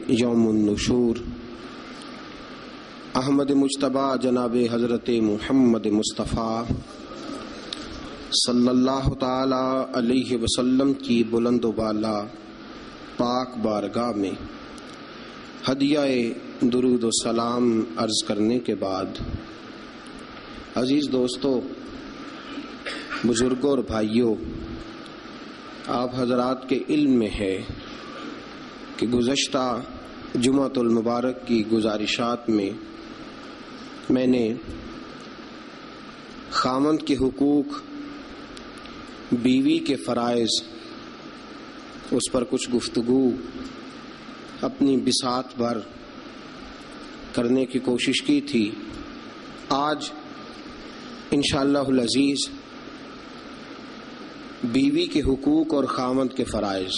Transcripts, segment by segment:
یوم النشور احمد مجتبی جناب حضرت محمد مصطفیٰ صلی اللہ تعالی علیہ وسلم کی بلند و بالا پاک بارگاہ میں ہدیہ درود و سلام عرض کرنے کے بعد، عزیز دوستو، بزرگوں اور بھائیوں، آپ حضرات کے علم میں ہے کہ گزشتہ جمعۃ المبارک کی گزارشات میں نے خاوند کے حقوق، بیوی کے فرائض، اس پر کچھ گفتگو اپنی بساط بھر کرنے کی کوشش کی تھی۔ آج انشاءاللہ العزیز بیوی کے حقوق اور خاوند کے فرائض،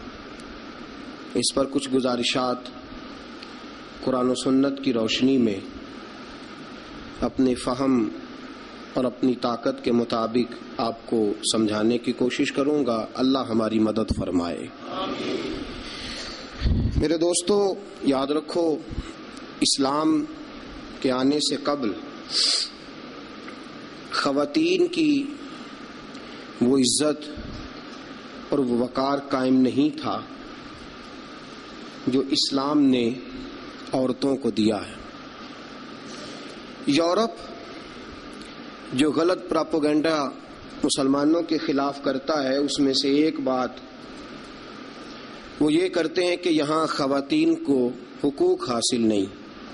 اس پر کچھ گزارشات قرآن و سنت کی روشنی میں اپنے فہم اور اپنی طاقت کے مطابق آپ کو سمجھانے کی کوشش کروں گا۔ اللہ ہماری مدد فرمائے۔ میرے دوستو، یاد رکھو، اسلام کے آنے سے قبل خواتین کی وہ عزت اور وہ وقار قائم نہیں تھا جو اسلام نے عورتوں کو دیا ہے۔ یورپ جو غلط پراپوگنڈا مسلمانوں کے خلاف کرتا ہے، اس میں سے ایک بات وہ یہ کرتے ہیں کہ یہاں خواتین کو حقوق حاصل نہیں۔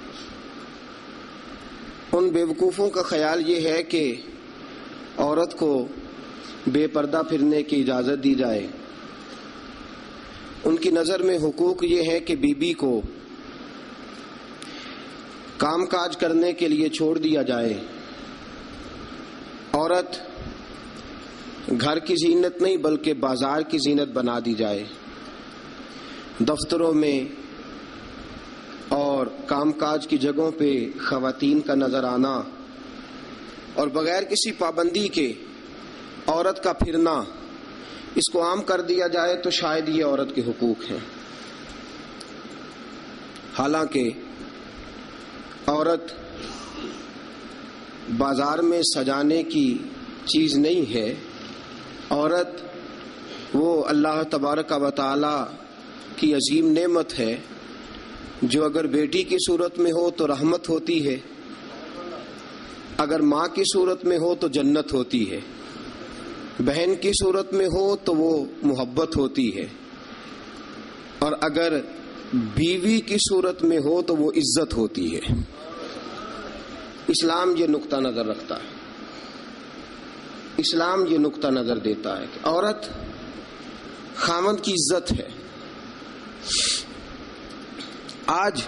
ان بیوقوفوں کا خیال یہ ہے کہ عورت کو بے پردہ پھرنے کی اجازت دی جائے۔ ان کی نظر میں حقوق یہ ہے کہ بیوی کو کام کاج کرنے کے لیے چھوڑ دیا جائے۔ عورت گھر کی زینت نہیں بلکہ بازار کی زینت بنا دی جائے۔ دفتروں میں اور کام کاج کی جگہوں پہ خواتین کا نظر آنا اور بغیر کسی پابندی کے عورت کا پھرنا، اس کو عام کر دیا جائے تو شاید یہ عورت کے حقوق ہیں۔ حالانکہ عورت بازار میں سجانے کی چیز نہیں ہے۔ عورت وہ اللہ تبارک و تعالی کی عظیم نعمت ہے جو اگر بیٹی کی صورت میں ہو تو رحمت ہوتی ہے، اگر ماں کی صورت میں ہو تو جنت ہوتی ہے، بہن کی صورت میں ہو تو وہ محبت ہوتی ہے، اور اگر بیوی کی صورت میں ہو تو وہ عزت ہوتی ہے۔ اسلام یہ نقطہ نظر رکھتا ہے، اسلام یہ نقطہ نظر دیتا ہے کہ عورت خاوند کی عزت ہے۔ آج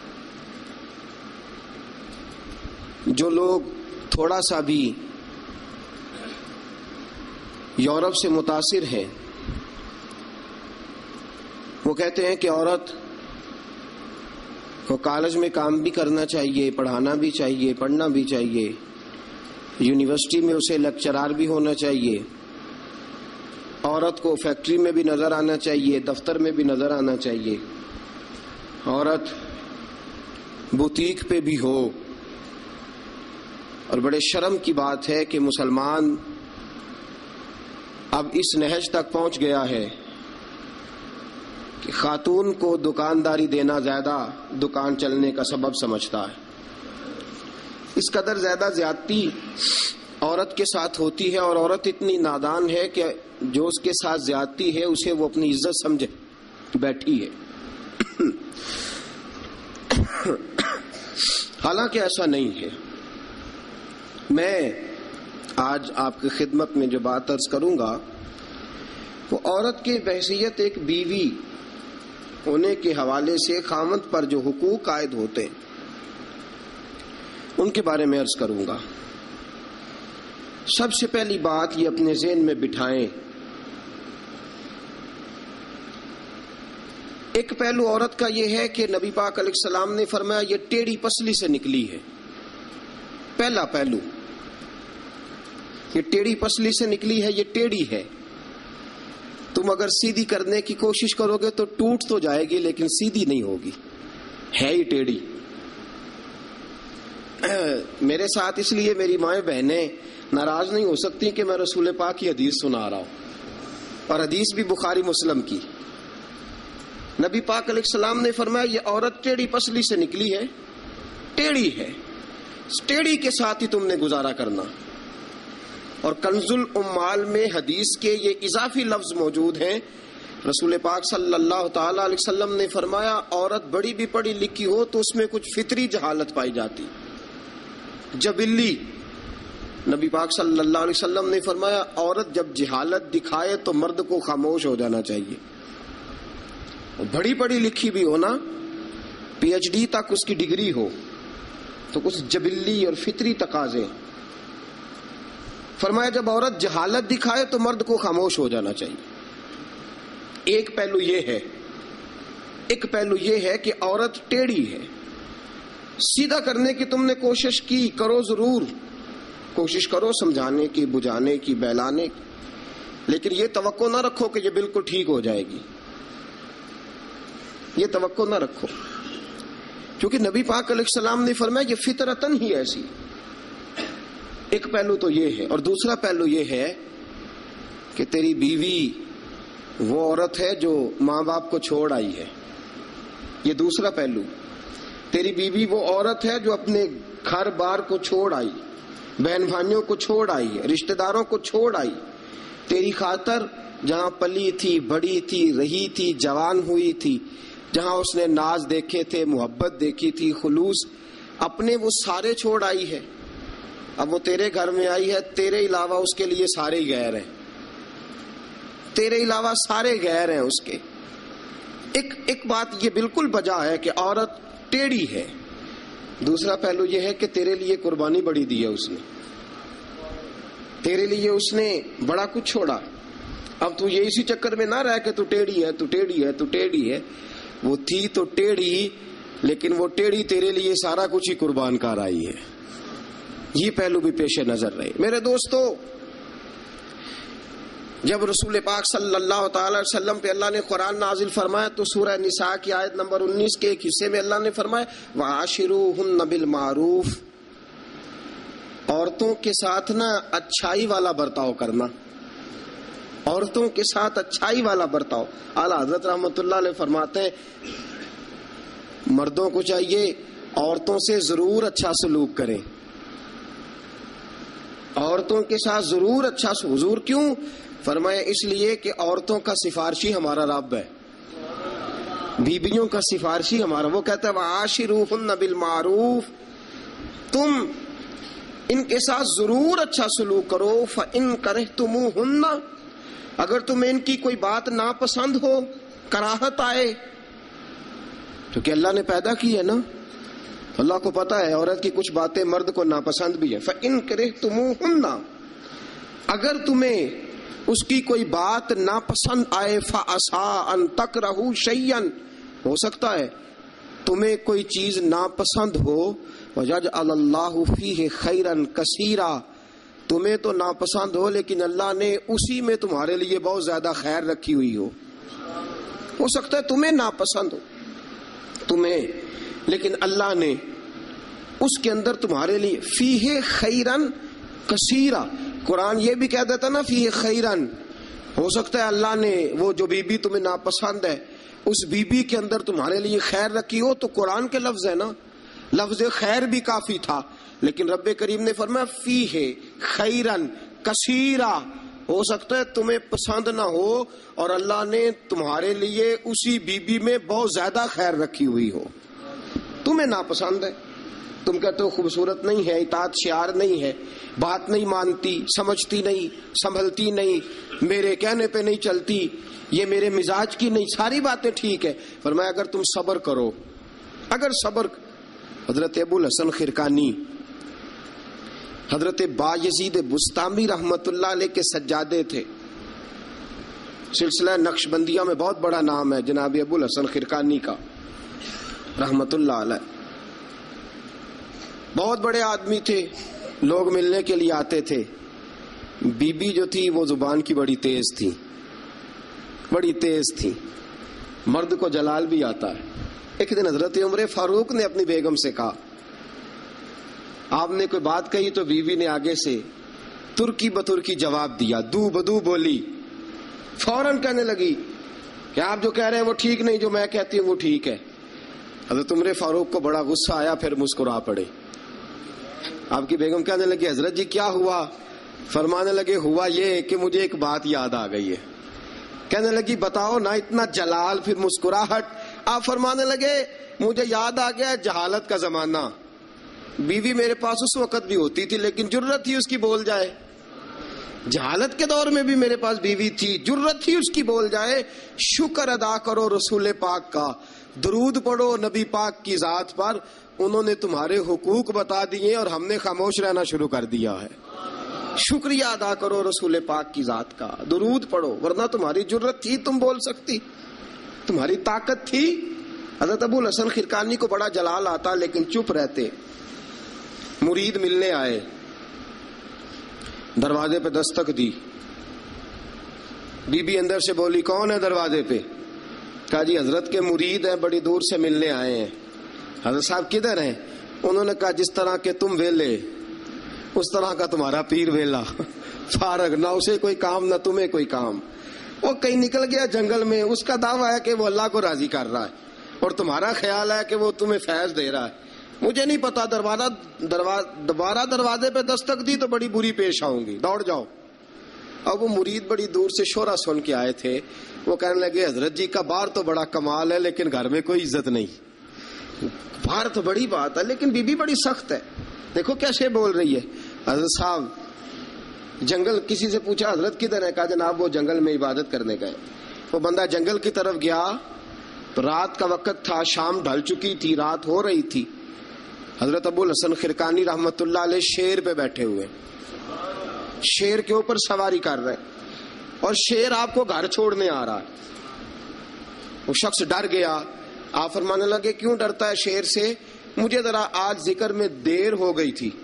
جو لوگ تھوڑا سا بھی یورپ سے متاثر ہیں، وہ کہتے ہیں کہ عورت کو کالج میں کام بھی کرنا چاہیے، پڑھانا بھی چاہیے، پڑھنا بھی چاہیے، یونیورسٹی میں اسے لیکچرار بھی ہونا چاہیے، عورت کو فیکٹری میں بھی نظر آنا چاہیے، دفتر میں بھی نظر آنا چاہیے، عورت بوتیک پہ بھی ہو۔ اور بڑے شرم کی بات ہے کہ مسلمان اب اس نہج تک پہنچ گیا ہے کہ خاتون کو دکانداری دینا زیادہ دکان چلنے کا سبب سمجھتا ہے۔ اس قدر زیادہ زیادتی عورت کے ساتھ ہوتی ہے، اور عورت اتنی نادان ہے کہ جو اس کے ساتھ زیادتی ہے اسے وہ اپنی عزت سمجھے بیٹھی ہے۔ حالانکہ ایسا نہیں ہے۔ میں آج آپ کی خدمت میں جو بات عرض کروں گا وہ عورت کی بحیثیت ایک بیوی ہونے کے حوالے سے خاوند پر جو حقوق عائد ہوتے ہیں ان کے بارے میں عرض کروں گا۔ سب سے پہلی بات یہ اپنے ذہن میں بٹھائیں، ایک پہلو عورت کا یہ ہے کہ نبی پاک علیہ السلام نے فرمایا یہ ٹیڑھی پسلی سے نکلی ہے۔ پہلا پہلو، یہ ٹیڑھی پسلی سے نکلی ہے، یہ ٹیڑھی ہے۔ تم اگر سیدھی کرنے کی کوشش کرو گے تو ٹوٹ تو جائے گی لیکن سیدھی نہیں ہوگی، ہے ہی ٹیڑھی۔ میرے ساتھ اس لیے میری مائیں بہنیں ناراض نہیں ہو سکتی کہ میں رسول پاک کی حدیث سنا رہا ہوں، اور حدیث بھی بخاری مسلم کی۔ نبی پاک علیہ السلام نے فرمایا یہ عورت ٹیڑھی پسلی سے نکلی ہے، ٹیڑھی ہے، اس ٹیڑھی کے ساتھ ہی تم نے گزارا کرنا۔ اور کنز الاموال میں حدیث کے یہ اضافی لفظ موجود ہیں۔ رسول پاک صلی اللہ تعالی علیہ وسلم نے فرمایا عورت بڑی بھی پڑھی لکھی ہو تو اس میں کچھ فطری جہالت پائی جاتی، جبلی۔ نبی پاک صلی اللہ علیہ وسلم نے فرمایا عورت جب جہالت دکھائے تو مرد کو خاموش ہو جانا چاہیے۔ بڑی پڑھی لکھی بھی ہو نا، پی ایچ ڈی تک اس کی ڈگری ہو، تو کچھ جبلی اور فطری تقاضے۔ فرمایا جب عورت جہالت دکھائے تو مرد کو خاموش ہو جانا چاہیے۔ ایک پہلو یہ ہے کہ عورت ٹیڑھی ہے، سیدھا کرنے کی تم نے کوشش کی، کرو ضرور، کوشش کرو سمجھانے کی، بجھانے کی، بہلانے کی، لیکن یہ توقع نہ رکھو کہ یہ بالکل ٹھیک ہو جائے گی، یہ توقع نہ رکھو، کیونکہ نبی پاک علیہ السلام نے فرمایا یہ فطرتاً ہی ایسی۔ ایک پہلو تو یہ ہے، اور دوسرا پہلو یہ ہے کہ تیری بیوی وہ عورت ہے جو ماں باپ کو چھوڑ آئی ہے، یہ دوسرا پہلو۔ تیری بیوی وہ عورت ہے جو اپنے گھر بار کو چھوڑ آئی، بہن بھائیوں کو چھوڑ آئی، رشتہ داروں کو چھوڑ آئی، تیری خاطر جہاں پلی تھی، بڑی تھی، رہی تھی، جوان ہوئی تھی، جہاں اس نے ناز دیکھے تھے، محبت دیکھی تھی، خلوص، اپنے وہ سارے چھوڑ آئی ہے۔ اب وہ تیرے گھر میں آئی ہے، تیرے علاوہ اس کے لیے سارے ہی غیر ہیں، تیرے علاوہ سارے غیر ہیں اس کے۔ ایک بات یہ بالکل بجا ہے کہ عورت ٹیڑھی ہے، دوسرا پہلو یہ ہے کہ تیرے لیے قربانی بڑی دی ہے اس نے، تیرے لیے اس نے بڑا کچھ چھوڑا۔ اب تو یہ اسی چکر میں نہ رہ کہ تو ٹیڑھی ہے، تو ٹیڑھی ہے، تو ٹیڑھی ہے، وہ تھی تو ٹیڑھی، لیکن وہ ٹیڑھی تیرے لیے سارا کچھ ہی قربان کر آئی ہے۔ یہ پہلو بھی پیش نظر رہے۔ میرے دوستو، جب رسول پاک صلی اللہ تعالی علیہ وسلم پہ اللہ نے قرآن نازل فرمایا تو سورہ نساء کی آیت نمبر 19 کے ایک حصے میں اللہ نے فرمایا وَعَاشِرُوهُنَّ بِالْمَعْرُوفِ، عورتوں کے ساتھ نا اچھائی والا برتاؤ کرنا، عورتوں کے ساتھ اچھائی والا برتاؤ۔ اعلیٰ حضرت رحمۃ اللہ علیہ فرماتے ہیں مردوں کو چاہیے عورتوں سے ضرور اچھا سلوک کریں، عورتوں کے ساتھ ضرور اچھا حضور کیوں؟ فرمایا اس لیے کہ عورتوں کا سفارشی ہمارا رب ہے، بیبیوں کا سفارشی ہمارا، وہ کہتا ہے وَعَاشِرُوهُنَّ بِالْمَعْرُوفِ، تم ان کے ساتھ ضرور اچھا سلوک کرو، فَإِن كَرِهْتُمُوهُنَّ، اگر تمہیں ان کی کوئی بات ناپسند ہو، کراہت آئے، کیونکہ اللہ نے پیدا کی ہے نا، اللہ کو پتا ہے عورت کی کچھ باتیں مرد کو ناپسند بھی ہے۔ فَإِن كَرِهْتُمُوهُنَّ، اگر تمہیں اس کی کوئی بات ناپسند آئے، فَعَسَىٰ أَن تَكْرَهُوا شَيْئًا، ہو سکتا ہے تمہیں کوئی چیز ناپسند ہو، وَيَجْعَلَ اللَّهُ فِيهِ خَيْرًا كَثِيرًا، تمہیں تو ناپسند ہو لیکن اللہ نے اسی میں تمہارے لیے بہت زیادہ خیر رکھی ہوئی ہو سکتا ہے تمہیں ناپسند ہو تمہیں، لیکن اللہ نے اس کے اندر تمہارے لیے فیہ خیرن کثیرا، قرآن یہ بھی کہہ دیتا نا فیہ خیرن، ہو سکتا ہے اللہ نے وہ جو بیوی تمہیں ناپسند ہے اس بیوی کے اندر تمہارے لیے خیر رکھی ہو، تو قرآن کے لفظ ہے نا، لفظ خیر بھی کافی تھا، لیکن رب کریم نے فرمایا فیہ خیرن کثیرا، ہو سکتا ہے تمہیں پسند نہ ہو اور اللہ نے تمہارے لیے اسی بیوی میں بہت زیادہ خیر رکھی ہوئی ہو، تمہیں ناپسند ہے، تم کہتے ہو خوبصورت نہیں ہے، اطاعت شعار نہیں ہے، بات نہیں مانتی، سمجھتی نہیں، سنبھلتی نہیں، میرے کہنے پہ نہیں چلتی، یہ میرے مزاج کی نہیں، ساری باتیں ٹھیک ہے۔ فرمایا اگر تم صبر کرو، اگر صبر، حضرت ابو الحسن خرقانی، حضرت بایزید بستامی رحمت اللہ علیہ کے سجادے تھے، سلسلہ نقشبندیہ میں بہت بڑا نام ہے جناب ابو الحسن خرقانی کا رحمت اللہ علیہ، بہت بڑے آدمی تھے، لوگ ملنے کے لیے آتے تھے، بی بی جو تھی وہ زبان کی بڑی تیز تھی، بڑی تیز تھی، مرد کو جلال بھی آتا ہے۔ ایک دن حضرت عمر فاروق نے اپنی بیگم سے کہا، آپ نے کوئی بات کہی تو بیوی نے آگے سے ترکی بترکی جواب دیا، دو بدو بولی، فوراً کہنے لگی کہ آپ جو کہہ رہے ہیں وہ ٹھیک نہیں، جو میں کہتی ہوں وہ ٹھیک ہے۔ حضرت عمر فاروق کو بڑا غصہ آیا، پھر مسکرا پڑے۔ آپ کی بیگم کہنے لگی، حضرت جی کیا ہوا؟ فرمانے لگے، ہوا یہ کہ مجھے ایک بات یاد آ گئی ہے۔ کہنے لگی، بتاؤ نا، اتنا جلال پھر مسکراہٹ۔ آپ فرمانے لگے، مجھے یاد آ گیا جہالت کا زمانہ، بیوی میرے پاس اس وقت بھی ہوتی تھی لیکن جرت ہی اس کی بول جائے، جہالت کے دور میں بھی میرے پاس بیوی تھی، جرت ہی اس کی بول جائے۔ شکر ادا کرو رسول پاک کا، درود پڑھو نبی پاک کی ذات پر، انہوں نے تمہارے حقوق بتا دیے اور ہم نے خاموش رہنا شروع کر دیا ہے۔ شکریہ ادا کرو رسول پاک کی ذات کا، درود پڑھو، ورنہ تمہاری جرت تھی تم بول سکتی، تمہاری طاقت تھی۔ حضرت ابو الحسن خرقانی کو بڑا جلال آتا لیکن چپ رہتے۔ مرید ملنے آئے، دروازے پہ دستک دی، بی بی اندر سے بولی، کون ہے دروازے پہ؟ کہا جی حضرت کے مرید ہیں، بڑی دور سے ملنے آئے ہیں۔ حضرت صاحب کدھر ہیں؟ انہوں نے کہا جس طرح کہ تم ویلے اس طرح کا تمہارا پیر ویلا، فارغ، نہ اسے کوئی کام نہ تمہیں کوئی کام۔ وہ کہیں نکل گیا جنگل میں، اس کا دعویٰ ہے کہ وہ اللہ کو راضی کر رہا ہے اور تمہارا خیال ہے کہ وہ تمہیں فیض دے رہا ہے۔ مجھے نہیں پتا، دوبارہ دروازے پہ دستک دی تو بڑی بری پیش آؤں گی، دوڑ جاؤ۔ اب وہ مرید بڑی دور سے شورا سن کے آئے تھے، وہ کہنے لگے، حضرت جی کا بار تو بڑا کمال ہے لیکن گھر میں کوئی عزت نہیں۔ بار تو بڑی بات ہے لیکن بی بی بڑی سخت ہے، دیکھو کیسے بول رہی ہے۔ حضرت صاحب جنگل، کسی سے پوچھا حضرت کدھر ہے؟ کہا جناب وہ جنگل میں عبادت کرنے گئے۔ وہ بندہ جنگل کی طرف گیا تو رات کا وقت تھا، شام ڈھل چکی تھی، رات ہو رہی تھی۔ حضرت ابو الحسن خرقانی رحمت اللہ علیہ شیر پہ بیٹھے ہوئے، شیر کے اوپر سواری کر رہے اور شیر آپ کو گھر چھوڑنے آ رہا ہے۔ وہ شخص ڈر گیا۔ آپ فرمانے لگے، کیوں ڈرتا ہے شیر سے؟ مجھے ذرا آج ذکر میں دیر ہو گئی تھی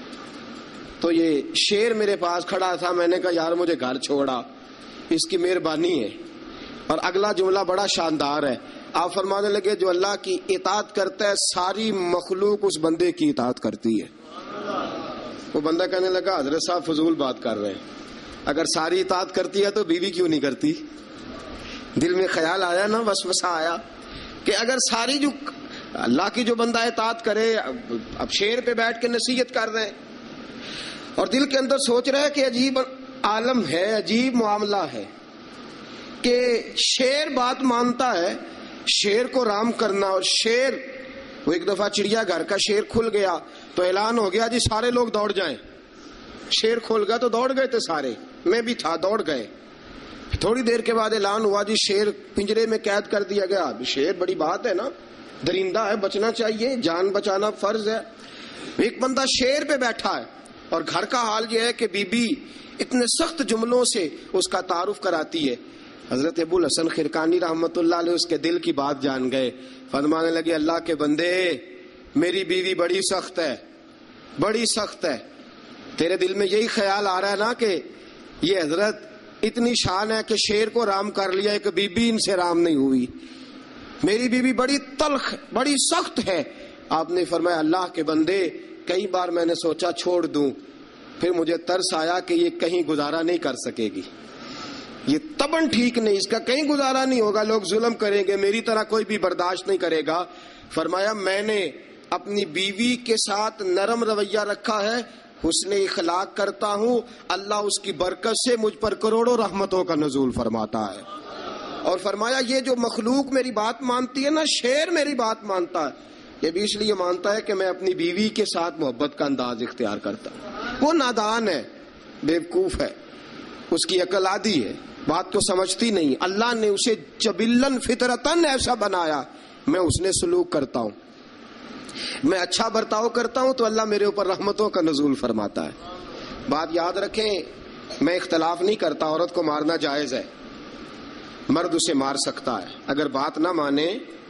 تو یہ شیر میرے پاس کھڑا تھا، میں نے کہا یار مجھے گھر چھوڑا، اس کی مہربانی ہے۔ اور اگلا جملہ بڑا شاندار ہے۔ آپ فرمانے لگے، جو اللہ کی اطاعت کرتا ہے ساری مخلوق اس بندے کی اطاعت کرتی ہے۔ وہ بندہ کہنے لگا، حضرت صاحب فضول بات کر رہے ہیں، اگر ساری اطاعت کرتی ہے تو بیوی کیوں نہیں کرتی؟ دل میں خیال آیا نا، وسوسہ آیا کہ اگر ساری جو اللہ کی جو بندہ اطاعت کرے، اب شیر پہ بیٹھ کے نصیحت کر رہے ہیں اور دل کے اندر سوچ رہے ہیں کہ عجیب عالم ہے، عجیب معاملہ ہے کہ شیر بات مانتا ہے، شیر کو رام کرنا، اور شیر، وہ ایک دفعہ چڑیا گھر کا شیر کھل گیا تو اعلان ہو گیا جی سارے لوگ دوڑ جائیں۔ شیر کھول گیا تو دوڑ گئے تھے سارے، میں بھی تھا، دوڑ گئے۔ تھوڑی دیر کے بعد اعلان ہوا جی شیر پنجرے میں قید کر دیا گیا۔ شیر بڑی بات ہے نا، درندہ ہے، بچنا چاہیے، جان بچانا فرض ہے۔ ایک بندہ شیر پہ بیٹھا ہے اور گھر کا حال یہ ہے کہ بی بی اتنے سخت جملوں سے اس کا تعارف کراتی ہے۔ حضرت ابو الحسن خرقانی رحمت اللہ علیہ اس کے دل کی بات جان گئے، فرمانے لگے، اللہ کے بندے، میری بیوی بڑی سخت ہے، بڑی سخت ہے، تیرے دل میں یہی خیال آ رہا ہے نا کہ یہ حضرت اتنی شان ہے کہ شیر کو رام کر لیا، ایک بی بی ان سے رام نہیں ہوئی، میری بیوی بڑی تلخ، بڑی سخت ہے۔ آپ نے فرمایا، اللہ کے بندے، کئی بار میں نے سوچا چھوڑ دوں، پھر مجھے ترس آیا کہ یہ کہیں گزارا نہیں کر سکے گی، یہ تباً ٹھیک نہیں، اس کا کہیں گزارا نہیں ہوگا، لوگ ظلم کریں گے، میری طرح کوئی بھی برداشت نہیں کرے گا۔ فرمایا، میں نے اپنی بیوی کے ساتھ نرم رویہ رکھا ہے، حسن اخلاق کرتا ہوں، اللہ اس کی برکت سے مجھ پر کروڑوں رحمتوں کا نزول فرماتا ہے۔ اور فرمایا، یہ جو مخلوق میری بات مانتی ہے نا، شیر میری بات مانتا ہے، یہ بھی اس لیے مانتا ہے کہ میں اپنی بیوی کے ساتھ محبت کا انداز اختیار کرتا ہوں۔ وہ نادان ہے، بیوقوف ہے، اس کی عقل آدھی ہے، بات کو سمجھتی نہیں، اللہ نے اسے جبلن فطرتن ایسا بنایا، میں اس نے سلوک کرتا ہوں، میں اچھا برتاؤ کرتا ہوں تو اللہ میرے اوپر رحمتوں کا نزول فرماتا ہے۔ بات یاد رکھیں، میں اختلاف نہیں کرتا، عورت کو مارنا جائز ہے، مرد اسے مار سکتا ہے، اگر بات نہ مانے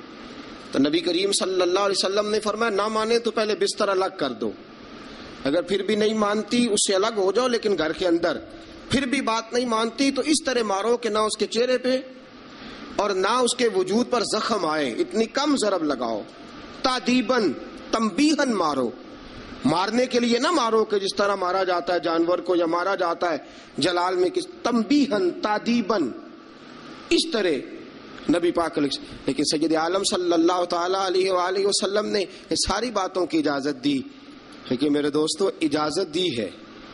تو نبی کریم صلی اللہ علیہ وسلم نے فرمایا، نہ مانے تو پہلے بستر الگ کر دو، اگر پھر بھی نہیں مانتی اس سے الگ ہو جاؤ، لیکن گھر کے اندر پھر بھی بات نہیں مانتی تو اس طرح مارو کہ نہ اس کے چہرے پہ اور نہ اس کے وجود پر زخم آئے، اتنی کم ضرب لگاؤ. تادیباً تنبیہاً مارو، مارنے کے لیے نہ مارو کہ جس طرح مارا جاتا ہے جانور کو یا مارا جاتا ہے جلال میں کس، تنبیہاً تادیباً اس طرح نبی پاک علیہ. لیکن سید عالم صلی اللہ تعالی علیہ وآلہ وسلم نے یہ ساری باتوں کی اجازت دی. لیکن میرے دوستو اجازت دی ہے،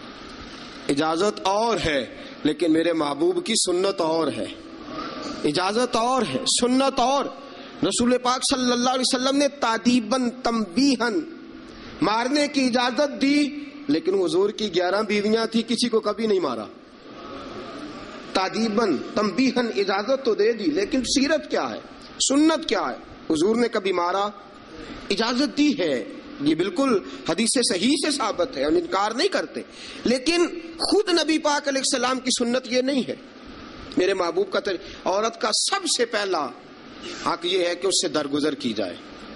اجازت اور ہے، لیکن میرے محبوب کی سنت اور ہے. اجازت اور ہے، سنت اور. رسول پاک صلی اللہ علیہ وسلم نے تادیباً تنبیہاً مارنے کی اجازت دی، لیکن حضور کی 11 بیویاں تھی، کسی کو کبھی نہیں مارا. تادیباً تنبیہاً اجازت تو دے دی، لیکن سیرت کیا ہے، سنت کیا ہے؟ حضور نے کبھی مارا؟ اجازت دی ہے، یہ بالکل حدیث صحیح سے ثابت ہے، ہم انکار نہیں کرتے. لیکن خود نبی پاک علیہ السلام کی سنت یہ نہیں ہے. میرے محبوب کا عورت کا سب سے پہلا حق یہ ہے کہ اس سے درگزر کی جائے.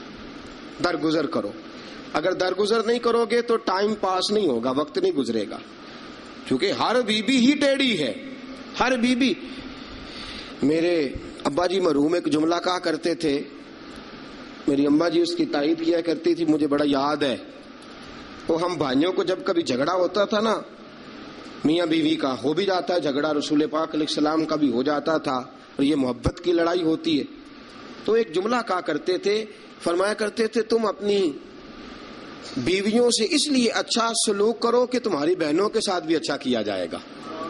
درگزر کرو. اگر درگزر نہیں کرو گے تو ٹائم پاس نہیں ہوگا، وقت نہیں گزرے گا، کیونکہ ہر بی بی ہی ٹیڑھی ہے، ہر بی بی. میرے ابا جی مرحوم ایک جملہ کہا کرتے تھے، میری اماں جی اس کی تائید کیا کرتی تھی، مجھے بڑا یاد ہے. وہ ہم بھائیوں کو جب کبھی جھگڑا ہوتا تھا نا، میاں بیوی کا ہو بھی جاتا ہے جھگڑا، رسول پاک علیہ السلام کا بھی ہو جاتا تھا، اور یہ محبت کی لڑائی ہوتی ہے. تو ایک جملہ کہا کرتے تھے، فرمایا کرتے تھے تم اپنی بیویوں سے اس لیے اچھا سلوک کرو کہ تمہاری بہنوں کے ساتھ بھی اچھا کیا جائے گا.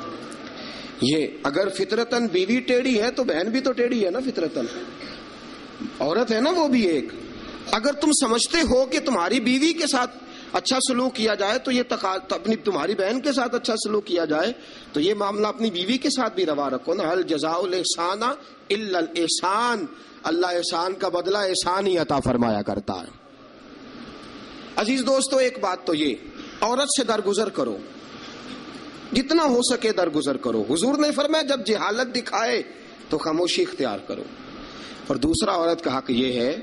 یہ اگر فطرتاً بیوی ٹیڑھی ہے تو بہن بھی تو ٹیڑھی ہے نا، فطرتاً عورت ہے نا وہ بھی ایک. اگر تم سمجھتے ہو کہ تمہاری بیوی کے ساتھ اچھا سلوک کیا جائے تو یہ اپنی تمہاری بہن کے ساتھ اچھا سلوک کیا جائے تو یہ معاملہ اپنی بیوی کے ساتھ بھی روا رکھو نا. حل جزاء الاحسان الا الاحسان، اللہ احسان کا بدلہ احسان ہی عطا فرمایا کرتا ہے. عزیز دوستو، ایک بات تو یہ، عورت سے درگزر کرو، جتنا ہو سکے درگزر کرو. حضور نے فرمایا جب جہالت دکھائے تو خاموشی اختیار کرو. اور دوسرا عورت کا حق یہ ہے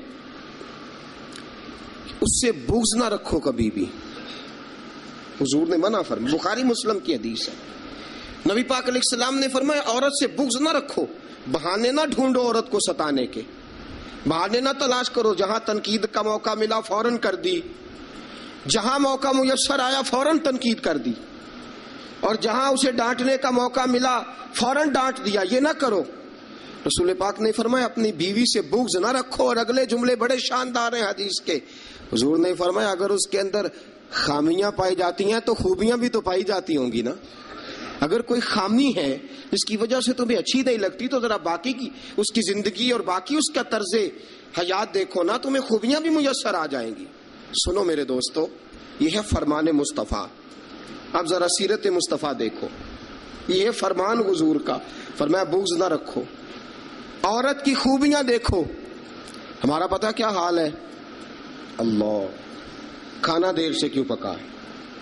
اس سے بغض نہ رکھو کبھی بھی. حضور نے منع فرمایا، بخاری مسلم کی حدیث ہے. نبی پاک علیہ السلام نے فرمایا عورت سے بغض نہ رکھو، بہانے نہ ڈھونڈو عورت کو ستانے کے، بہانے نہ تلاش کرو. جہاں تنقید کا موقع ملا فوراً کر دی، جہاں موقع میسر آیا فوراً تنقید کر دی، اور جہاں اسے ڈانٹنے کا موقع ملا فوراً ڈانٹ دیا. یہ نہ کرو. رسول پاک نے فرمایا اپنی بیوی سے بغض نہ رکھو. اور اگلے جملے بڑے شاندار ہیں حدیث کے. حضور نے فرمایا اگر اس کے اندر خامیاں پائی جاتی ہیں تو خوبیاں بھی تو پائی جاتی ہوں گی نا. اگر کوئی خامی ہے جس کی وجہ سے تمہیں اچھی نہیں لگتی تو ذرا باقی کی اس کی زندگی اور باقی اس کا طرز حیات دیکھو نا، تمہیں خوبیاں بھی میسر آ جائیں گی. سنو میرے دوستو، یہ ہے فرمان مصطفیٰ. اب ذرا سیرت مصطفیٰ دیکھو، یہ ہے فرمان حضور کا. فرمایا بغض نہ رکھو. عورت کی خوبیاں دیکھو. ہمارا پتہ کیا حال ہے؟ اللہ، کھانا دیر سے کیوں پکا ہے،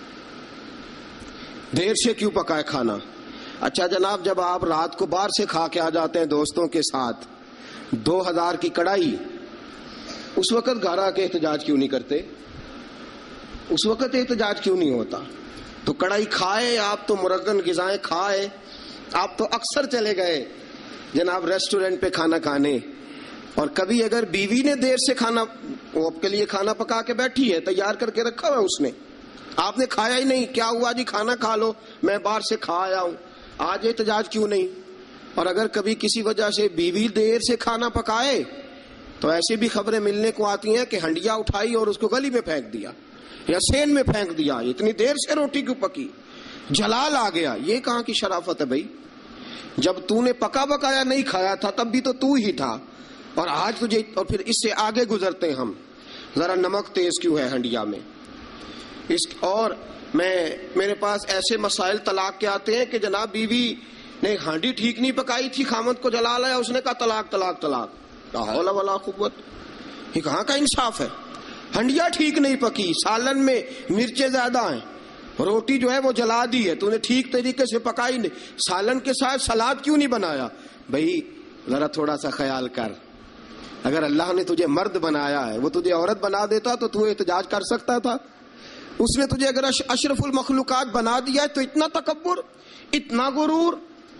دیر سے کیوں پکا ہے کھانا. اچھا جناب، جب آپ رات کو باہر سے کھا کے آ جاتے ہیں دوستوں کے ساتھ 2000 کی کڑھائی، اس وقت گھر آ کے احتجاج کیوں نہیں کرتے؟ اس وقت احتجاج کیوں نہیں ہوتا؟ تو کڑھائی کھائے آپ، تو مرغن غذائیں کھائے آپ، تو اکثر چلے گئے جناب ریسٹورنٹ پہ کھانا کھانے. اور کبھی اگر بیوی نے دیر سے کھانا، وہ آپ کے لیے کھانا پکا کے بیٹھی ہے، تیار کر کے رکھا ہوا اس نے، آپ نے کھایا ہی نہیں، کیا ہوا جی کھانا کھا لو، میں باہر سے کھا آیا ہوں، آج احتجاج کیوں نہیں؟ اور اگر کبھی کسی وجہ سے بیوی دیر سے کھانا پکائے تو ایسی بھی خبریں ملنے کو آتی ہیں کہ ہنڈیا اٹھائی اور اس کو گلی میں پھینک دیا یا سین میں پھینک دیا. اتنی دیر سے روٹی کیوں پکی، جلال آ گیا. یہ کہاں کی شرافت ہے بھائی؟ جب تو نے پکا بکایا نہیں کھایا تھا تب بھی تو ہی تھا، اور آج تجھے. اور پھر اس سے آگے گزرتے ہیں ہم، ذرا نمک تیز کیوں ہے ہنڈیا میں. اور میرے پاس ایسے مسائل طلاق کے آتے ہیں کہ جناب بیوی نے ہانڈی ٹھیک نہیں پکائی تھی، خامد کو جلا لایا، اس نے کہا طلاق طلاق طلاق. لا حول ولا قوت. یہ کہاں کا انصاف ہے؟ ہنڈیا ٹھیک نہیں پکی، سالن میں مرچیں زیادہ ہیں، روٹی جو ہے وہ جلا دی ہے، تو نے ٹھیک طریقے سے پکائی نہیں، سالن کے ساتھ سلاد کیوں نہیں بنایا؟ بھائی ذرا تھوڑا سا خیال کر. اگر اللہ نے تجھے مرد بنایا ہے، وہ تجھے عورت بنا دیتا تو احتجاج کر سکتا تھا؟ اس نے تجھے اگر اشرف المخلوقات بنا دیا ہے تو اتنا تکبر، اتنا غرور.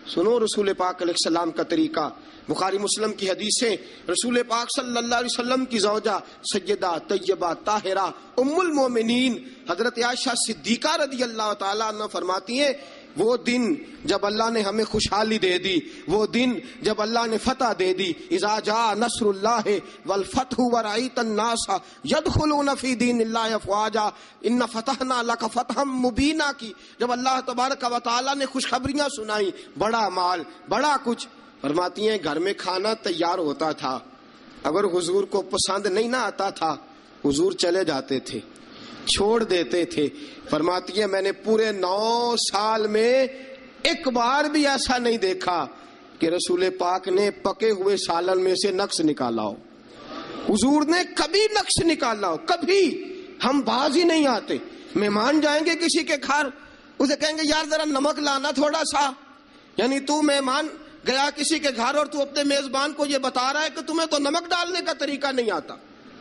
سنو رسول پاک علیہ السلام کا طریقہ. بخاری مسلم کی حدیثیں. رسول پاک صلی اللہ علیہ وسلم کی زوجہ سیدہ طیبہ طاہرہ ام المومنین حضرت عائشہ صدیقہ رضی اللہ تعالیٰ عنہ فرماتی ہیں وہ دن جب اللہ نے ہمیں خوشحالی دے دی، وہ دن جب اللہ نے فتح دے دی، اذا جاء نصر اللہ والفتح ورأیت الناس یدخلون فی دین اللہ افواجا ان فتحنا لک فتحا مبینا کی جب اللہ تبارک و تعالیٰ نے خوشخبریاں سنائی، بڑا مال، بڑا کچھ. فرماتی ہیں گھر میں کھانا تیار ہوتا تھا، اگر حضور کو پسند نہیں نہ آتا تھا حضور چلے جاتے تھے، چھوڑ دیتے تھے. فرماتی ہے میں نے پورے 9 سال میں ایک بار بھی ایسا نہیں دیکھا کہ رسول پاک نے پکے ہوئے سالن میں سے نقص نکالا ہو. حضور نے کبھی نقص نکالا ہو، کبھی. ہم باز ہی نہیں آتے. مہمان جائیں گے کسی کے گھر، اسے کہیں گے یار ذرا نمک لانا تھوڑا سا. یعنی تو مہمان گیا کسی کے گھر اور تو اپنے میزبان کو یہ بتا رہا ہے کہ تمہیں تو نمک ڈالنے کا طریقہ نہیں آتا.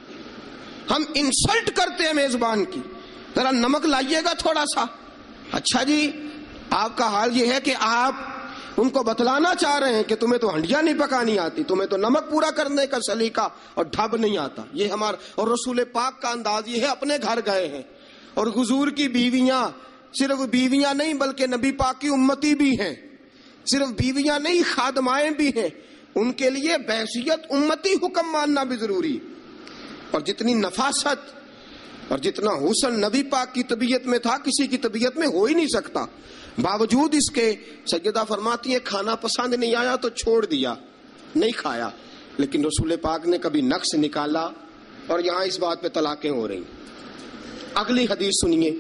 ہم انسلٹ کرتے ہیں میزبان کی، ذرا نمک لائیے گا تھوڑا سا. اچھا جی آپ کا حال یہ ہے کہ آپ ان کو بتلانا چاہ رہے ہیں کہ تمہیں تو ہنڈیاں نہیں پکانی آتی، تمہیں تو نمک پورا کرنے کا سلیقہ اور ڈھب نہیں آتا. یہ ہمارا اور رسول پاک کا انداز یہ ہے. اپنے گھر گئے ہیں اور حضور کی بیویاں صرف بیویاں نہیں بلکہ نبی پاک کی امتی بھی ہیں، صرف بیویاں نہیں خادمائیں بھی ہیں. ان کے لیے بحیثیت امتی حکم ماننا بھی ضروری. اور جتنی نفاست اور جتنا حسن نبی پاک کی طبیعت میں تھا کسی کی طبیعت میں ہو ہی نہیں سکتا. باوجود اس کے سیدہ فرماتی ہیں کھانا پسند نہیں آیا تو چھوڑ دیا، نہیں کھایا. لیکن رسول پاک نے کبھی نقص نکالا. اور یہاں اس بات پہ طلاقیں ہو رہی. اگلی حدیث سنیے.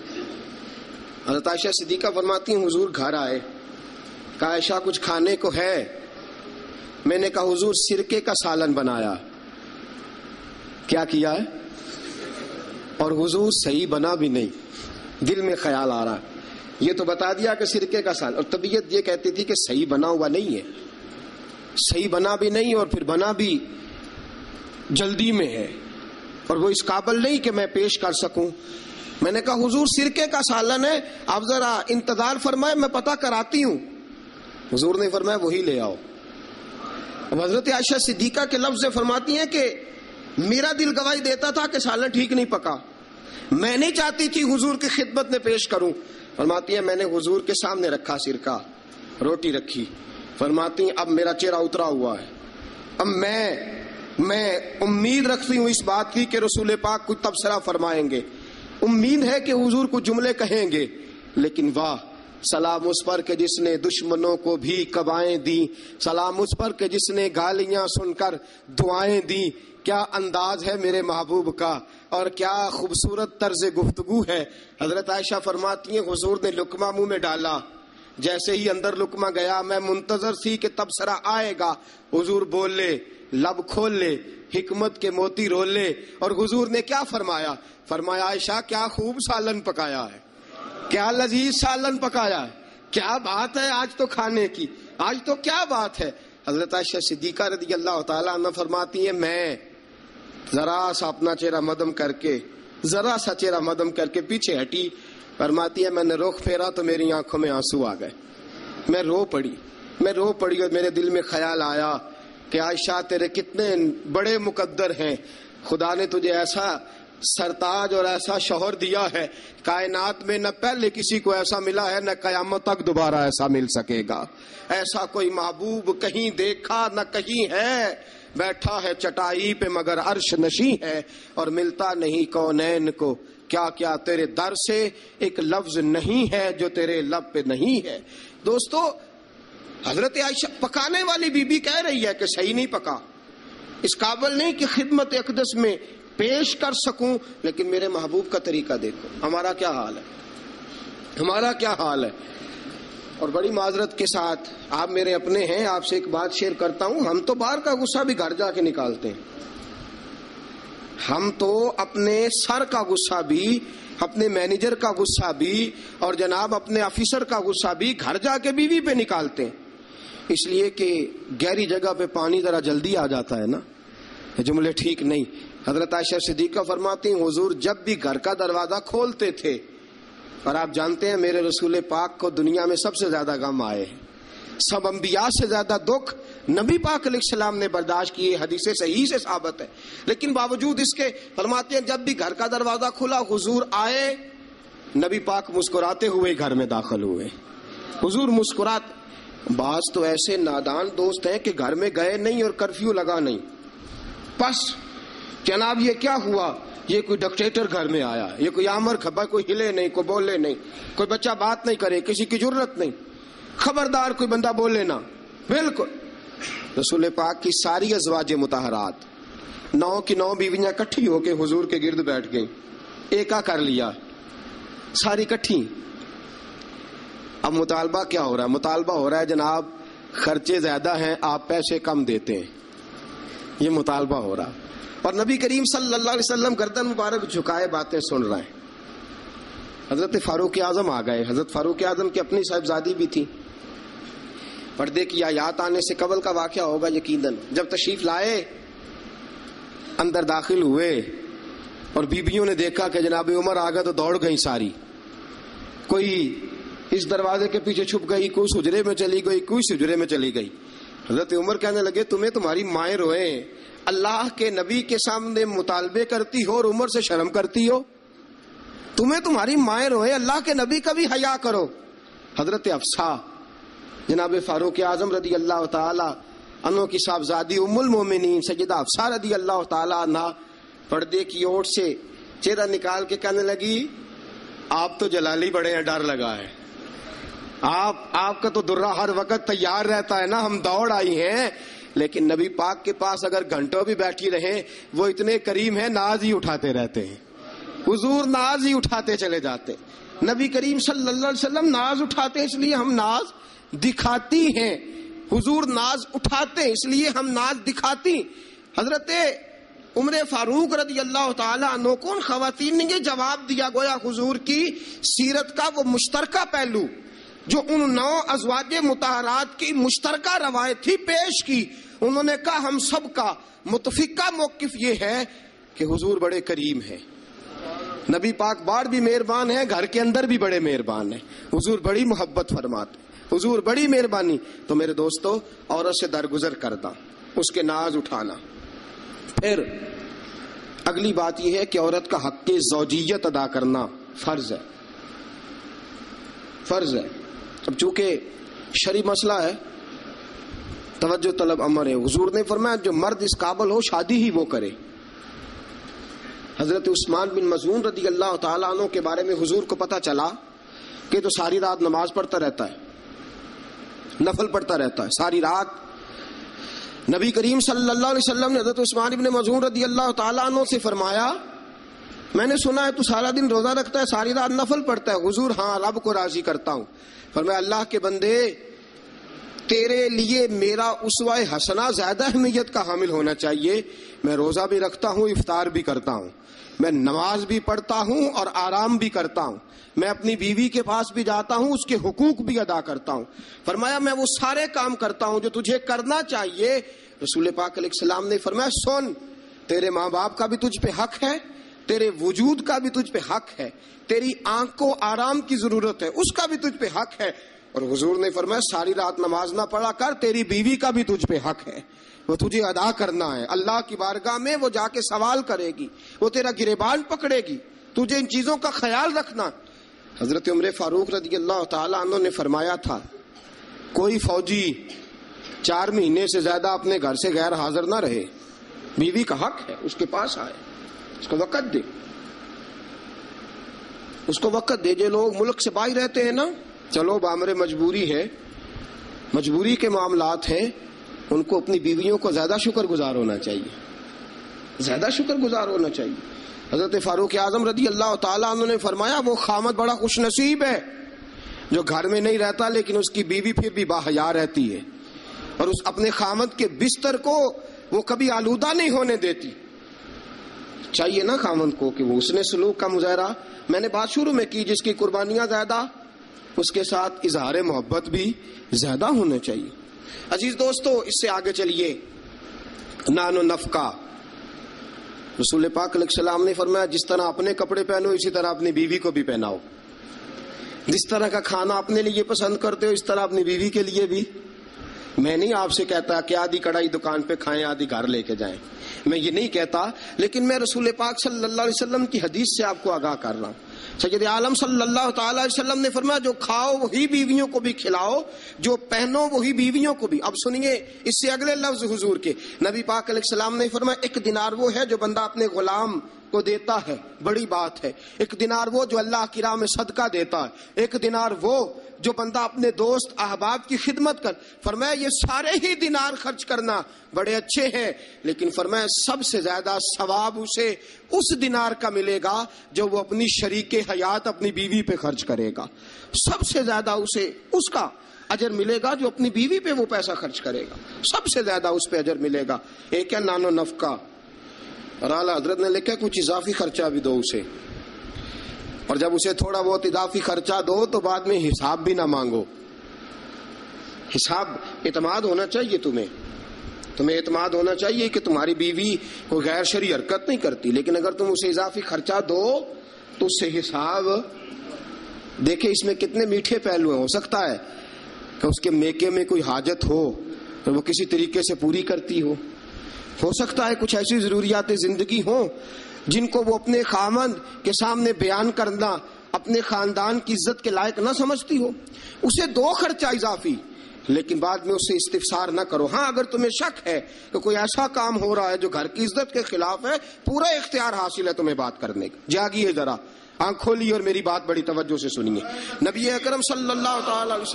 حضرت عائشہ صدیقہ فرماتی ہیں حضور گھر آئے، کہا عائشہ کچھ کھانے کو ہے؟ میں نے کہا حضور سرکے کا سالن بنایا. کیا کیا ہے؟ اور حضور صحیح بنا بھی نہیں. دل میں خیال آ رہا یہ تو بتا دیا کہ سرکے کا سالن، اور طبیعت یہ کہتی تھی کہ صحیح بنا ہوا نہیں ہے، صحیح بنا بھی نہیں اور پھر بنا بھی جلدی میں ہے اور وہ اس قابل نہیں کہ میں پیش کر سکوں. میں نے کہا حضور سرکے کا سالن ہے، آپ ذرا انتظار فرمائے میں پتہ کراتی ہوں. حضور نے فرمایا وہی لے آؤ. اب حضرت عائشہ صدیقہ کے لفظ فرماتی ہیں کہ میرا دل گواہی دیتا تھا کہ سالن ٹھیک نہیں پکا. میں نہیں چاہتی تھی حضور کی خدمت میں پیش کروں. فرماتی ہیں میں نے حضور کے سامنے رکھا سرکہ، روٹی رکھی. فرماتی ہیں اب میرا چہرہ اترا ہوا ہے. اب میں امید رکھتی ہوں اس بات کی کہ رسول پاک کچھ تبصرہ فرمائیں گے. امید ہے کہ حضور کچھ جملے کہیں گے. لیکن واہ سلام اس پر کہ جس نے دشمنوں کو بھی قبائیں دی، سلام اس پر کہ جس نے گالیاں سن کر دعائیں دی. کیا انداز ہے میرے محبوب کا اور کیا خوبصورت طرز گفتگو ہے. حضرت عائشہ فرماتی ہیں حضور نے لقمہ منہ میں ڈالا، جیسے ہی اندر لقمہ گیا میں منتظر تھی کہ تبصرہ آئے گا. حضور بول لے، لب کھول لے، حکمت کے موتی رول لے. اور حضور نے کیا فرمایا؟ فرمایا عائشہ کیا خوب سالن پکایا ہے، کیا لذیذ سالن پکایا ہے، کیا بات ہے آج تو کھانے کی، آج تو کیا بات ہے. حضرت عائشہ صدیقہ رضی اللہ تعالیٰ عنہ فرماتی ہیں میں ذرا سا اپنا چہرہ مدم کر کے پیچھے ہٹی. فرماتی ہے میں نے رخ پھیرا تو میری آنکھوں میں آنسو آ گئے. میں رو پڑی اور میرے دل میں خیال آیا کہ عائشہ تیرے کتنے بڑے مقدر ہیں. خدا نے تجھے ایسا سرتاج اور ایسا شوہر دیا ہے، کائنات میں نہ پہلے کسی کو ایسا ملا ہے نہ قیامت تک دوبارہ ایسا مل سکے گا. ایسا کوئی محبوب کہیں دیکھا نہ کہیں ہے. بیٹھا ہے چٹائی پہ مگر عرش نشیں ہے اور ملتا نہیں کونین کو. کیا کیا تیرے در سے ایک لفظ نہیں ہے جو تیرے لب پہ نہیں ہے. دوستو حضرت عائشہ پکانے والی بی بی کہہ رہی ہے کہ صحیح نہیں پکا، اس قابل نہیں کہ خدمت اقدس میں پیش کر سکوں. لیکن میرے محبوب کا طریقہ دیکھو، ہمارا کیا حال ہے. اور بڑی معذرت کے ساتھ آپ میرے اپنے ہیں، آپ سے ایک بات شیئر کرتا ہوں. ہم تو باہر کا غصہ بھی گھر جا کے نکالتے ہیں. ہم تو اپنے سر کا غصہ بھی، اپنے مینیجر کا غصہ بھی اور جناب اپنے آفیسر کا غصہ بھی گھر جا کے بیوی پہ نکالتے ہیں. اس لیے کہ گہری جگہ پہ پانی ذرا جلدی آ جاتا ہے نا، جملے ٹھیک نہیں. حضرت عائشہ صدیقہ فرماتی ہیں حضور جب بھی گھر کا دروازہ کھولتے تھے، اور آپ جانتے ہیں میرے رسول پاک کو دنیا میں سب سے زیادہ غم آئے ہیں، سب انبیاء سے زیادہ دکھ نبی پاک علیہ السلام نے برداشت کیے، حدیث صحیح سے ثابت ہے، لیکن باوجود اس کے فرماتے ہیں جب بھی گھر کا دروازہ کھلا حضور آئے، نبی پاک مسکراتے ہوئے گھر میں داخل ہوئے، حضور مسکراتے۔ بعض تو ایسے نادان دوست ہیں کہ گھر میں گئے نہیں اور کرفیو لگا نہیں، بس جناب یہ کیا ہوا، یہ کوئی ڈکٹیٹر گھر میں آیا، یہ کوئی آمر کھپا، کوئی ہلے نہیں، کوئی بولے نہیں، کوئی بچہ بات نہیں کرے، کسی کی جرت نہیں، خبردار کوئی بندہ بولے نہ، بالکل۔ رسول پاک کی ساری ازواج مطہرات 9 کی 9 بیویاں کٹھی ہو کے حضور کے گرد بیٹھ گئیں، ایکا کر لیا ساری کٹھی۔ اب مطالبہ کیا ہو رہا ہے؟ مطالبہ ہو رہا ہے جناب خرچے زیادہ ہیں، آپ پیسے کم دیتے ہیں، یہ مطالبہ ہو رہا۔ اور نبی کریم صلی اللہ علیہ وسلم گردن مبارک جھکائے باتیں سن رہے ہیں۔ حضرت فاروق اعظم آ گئے۔ حضرت فاروق اعظم کی اپنی صاحبزادی بھی تھی۔ پردے کی آیات آنے سے قبل کا واقعہ ہوگا یقیناً۔ جب تشریف لائے اندر داخل ہوئے اور بیبیوں نے دیکھا کہ جناب عمر آ گئے تو دوڑ گئی ساری، کوئی اس دروازے کے پیچھے چھپ گئی، کوئی اس حجرے میں چلی گئی، کوئی اس حجرے میں چلی گئی۔ حضرت عمر کہنے لگے تمہیں تمہاری مائیں روئے، اللہ کے نبی کے سامنے مطالبے کرتی ہو اور عمر سے شرم کرتی ہو، تمہیں تمہاری مائیں روئے، اللہ کے نبی کا بھی حیا کرو۔ حضرت حفصہ جناب فاروق اعظم رضی اللہ تعالی عنہ کی صاحبزادی ام المومنین سیدہ حفصہ رضی اللہ تعالی عنہ پردے کی اوٹ سے چہرہ نکال کے کہنے لگی آپ تو جلالی بڑے ہیں، ڈر لگا ہے، آپ کا تو درہ ہر وقت تیار رہتا ہے نا، ہم دوڑ آئی ہیں، لیکن نبی پاک کے پاس اگر گھنٹوں بھی بیٹھی رہیں وہ اتنے کریم ہیں، ناز ہی اٹھاتے رہتے ہیں، حضور ناز ہی اٹھاتے چلے جاتے۔ نبی کریم صلی اللہ علیہ وسلم ناز اٹھاتے اس لیے ہم ناز دکھاتی ہیں، حضور ناز اٹھاتے اس لیے ہم ناز دکھاتی۔ حضرت عمر فاروق رضی اللہ تعالی عنہ کو ان خواتین نے یہ جواب دیا، گویا حضور کی سیرت کا وہ مشترکہ پہلو جو ان 9 ازواج مطہرات کی مشترکہ روایت تھی پیش کی۔ انہوں نے کہا ہم سب کا متفقہ موقف یہ ہے کہ حضور بڑے کریم ہیں، نبی پاک باہر بھی مہربان ہیں، گھر کے اندر بھی بڑے مہربان ہیں، حضور بڑی محبت فرماتے، حضور بڑی مہربانی۔ تو میرے دوستو عورت سے درگزر کرنا، اس کے ناز اٹھانا۔ پھر اگلی بات یہ ہے کہ عورت کا حق زوجیت ادا کرنا فرض ہے، فرض ہے۔ اب چونکہ شرعی مسئلہ ہے، توجہ طلب امر ہے، حضور نے فرمایا جو مرد اس قابل ہو شادی ہی وہ کرے۔ حضرت عثمان بن مظعون رضی اللہ تعالیٰ عنہ کے بارے میں حضور کو پتا چلا کہ تو ساری رات نماز پڑھتا رہتا ہے، نفل پڑھتا رہتا ہے ساری رات۔ نبی کریم صلی اللہ علیہ وسلم نے حضرت عثمان بن مظعون رضی اللہ تعالیٰ عنہ سے فرمایا میں نے سنا ہے تو سارا دن روزہ رکھتا ہے، ساری رات نفل پڑھتا ہے۔ حضور ہاں رب کو راضی کرتا ہوں۔ فرمایا اللہ کے بندے تیرے لیے میرا اسوہ حسنہ زیادہ اہمیت کا حامل ہونا چاہیے۔ میں روزہ بھی رکھتا ہوں، افطار بھی کرتا ہوں، میں نماز بھی پڑھتا ہوں اور آرام بھی کرتا ہوں، میں اپنی بیوی کے پاس بھی جاتا ہوں، اس کے حقوق بھی ادا کرتا ہوں۔ فرمایا میں وہ سارے کام کرتا ہوں جو تجھے کرنا چاہیے۔ رسول پاک علیہ السلام نے فرمایا سن، تیرے ماں باپ کا بھی تجھ پہ حق ہے، تیرے وجود کا بھی تجھ پہ حق ہے، تیری آنکھ کو آرام کی ضرورت ہے، اس کا بھی تجھ پہ حق ہے۔ اور حضور نے فرمایا ساری رات نماز نہ پڑھا کر، تیری بیوی کا بھی تجھ پہ حق ہے، وہ تجھے ادا کرنا ہے۔ اللہ کی بارگاہ میں وہ جا کے سوال کرے گی، وہ تیرا گریبان پکڑے گی، تجھے ان چیزوں کا خیال رکھنا۔ حضرت عمر فاروق رضی اللہ تعالیٰ عنہ نے فرمایا تھا کوئی فوجی 4 مہینے سے زیادہ اپنے گھر سے غیر حاضر نہ رہے، بیوی کا حق ہے اس کے پاس آئے، اس کو وقت دے، اس کو وقت دے۔ جو لوگ ملک سے باہر رہتے ہیں نا، چلو بامر مجبوری ہے، مجبوری کے معاملات ہیں، ان کو اپنی بیویوں کو زیادہ شکر گزار ہونا چاہیے، زیادہ شکر گزار ہونا چاہیے۔ حضرت فاروق اعظم رضی اللہ تعالیٰ عنہ نے فرمایا وہ خامد بڑا خوش نصیب ہے جو گھر میں نہیں رہتا لیکن اس کی بیوی پھر بھی باحیا رہتی ہے اور اس اپنے خامد کے بستر کو وہ کبھی آلودہ نہیں ہونے دیتی۔ چاہیے نا خامد کو کہ وہ اس نے سلوک کا مظاہرہ، میں نے بات شروع میں کی، جس کی قربانیاں زیادہ اس کے ساتھ اظہار محبت بھی زیادہ ہونا چاہیے۔ عزیز دوستو اس سے آگے چلیے، نان و نفقہ۔ رسول پاک علیہ السلام نے فرمایا جس طرح اپنے کپڑے پہنو اسی طرح اپنی بیوی کو بھی پہناؤ، جس طرح کا کھانا اپنے لیے پسند کرتے ہو اس طرح اپنی بیوی کے لیے بھی میں نہیں آپ سے کہتا کہ آدھی کڑھائی دکان پہ کھائیں آدھی گھر لے کے جائیں، میں یہ نہیں کہتا، لیکن میں رسول پاک صلی اللہ علیہ وسلم کی حدیث سے آپ کو آگاہ کر رہا ہوں۔ سید عالم صلی اللہ تعالی علیہ وسلم نے فرمایا جو کھاؤ وہی بیویوں کو بھی کھلاؤ، جو پہنو وہی بیویوں کو بھی۔ اب سنیے اس سے اگلے لفظ حضور کے، نبی پاک علیہ السلام نے فرمایا ایک دینار وہ ہے جو بندہ اپنے غلام کو دیتا ہے، بڑی بات ہے۔ ایک دینار وہ جو اللہ کی راہ میں صدقہ دیتا ہے، ایک دینار وہ جو بندہ اپنے دوست احباب کی خدمت کر۔ فرمایا یہ سارے ہی دینار خرچ کرنا بڑے اچھے ہیں، لیکن فرمایا سب سے زیادہ ثواب اسے اس دینار کا ملے گا جو وہ اپنی شریک حیات اپنی بیوی پہ خرچ کرے گا۔ سب سے زیادہ اسے اس کا اجر ملے گا جو اپنی بیوی پہ وہ پیسہ خرچ کرے گا، سب سے زیادہ اس پہ اجر ملے گا۔ ایک ہے نان و نفقہ، اور اعلیٰ حضرت نے لکھا کچھ اضافی خرچہ بھی دو اسے، اور جب اسے تھوڑا بہت اضافی خرچہ دو تو بعد میں حساب بھی نہ مانگو۔ حساب اعتماد ہونا چاہیے، تمہیں اعتماد ہونا چاہیے کہ تمہاری بیوی کوئی غیر شرعی حرکت نہیں کرتی، لیکن اگر تم اسے اضافی خرچہ دو تو اس سے حساب دیکھیں۔ اس میں کتنے میٹھے پہلو ہیں، ہو سکتا ہے کہ اس کے میکے میں کوئی حاجت ہو تو وہ کسی طریقے سے پوری کرتی ہو سکتا ہے کچھ ایسی ضروریات زندگی ہوں جن کو وہ اپنے خاوند کے سامنے بیان کرنا اپنے خاندان کی عزت کے لائق نہ سمجھتی ہو، اسے دو خرچہ اضافی، لیکن بعد میں اس سے استفسار نہ کرو۔ ہاں اگر تمہیں شک ہے کہ کوئی ایسا کام ہو رہا ہے جو گھر کی عزت کے خلاف ہے، پورا اختیار حاصل ہے تمہیں بات کرنے کا۔ جاگیے ذرا، آنکھ کھولیے اور میری بات بڑی توجہ سے سنیے۔ نبی اکرم صلی اللہ تعالی علیہ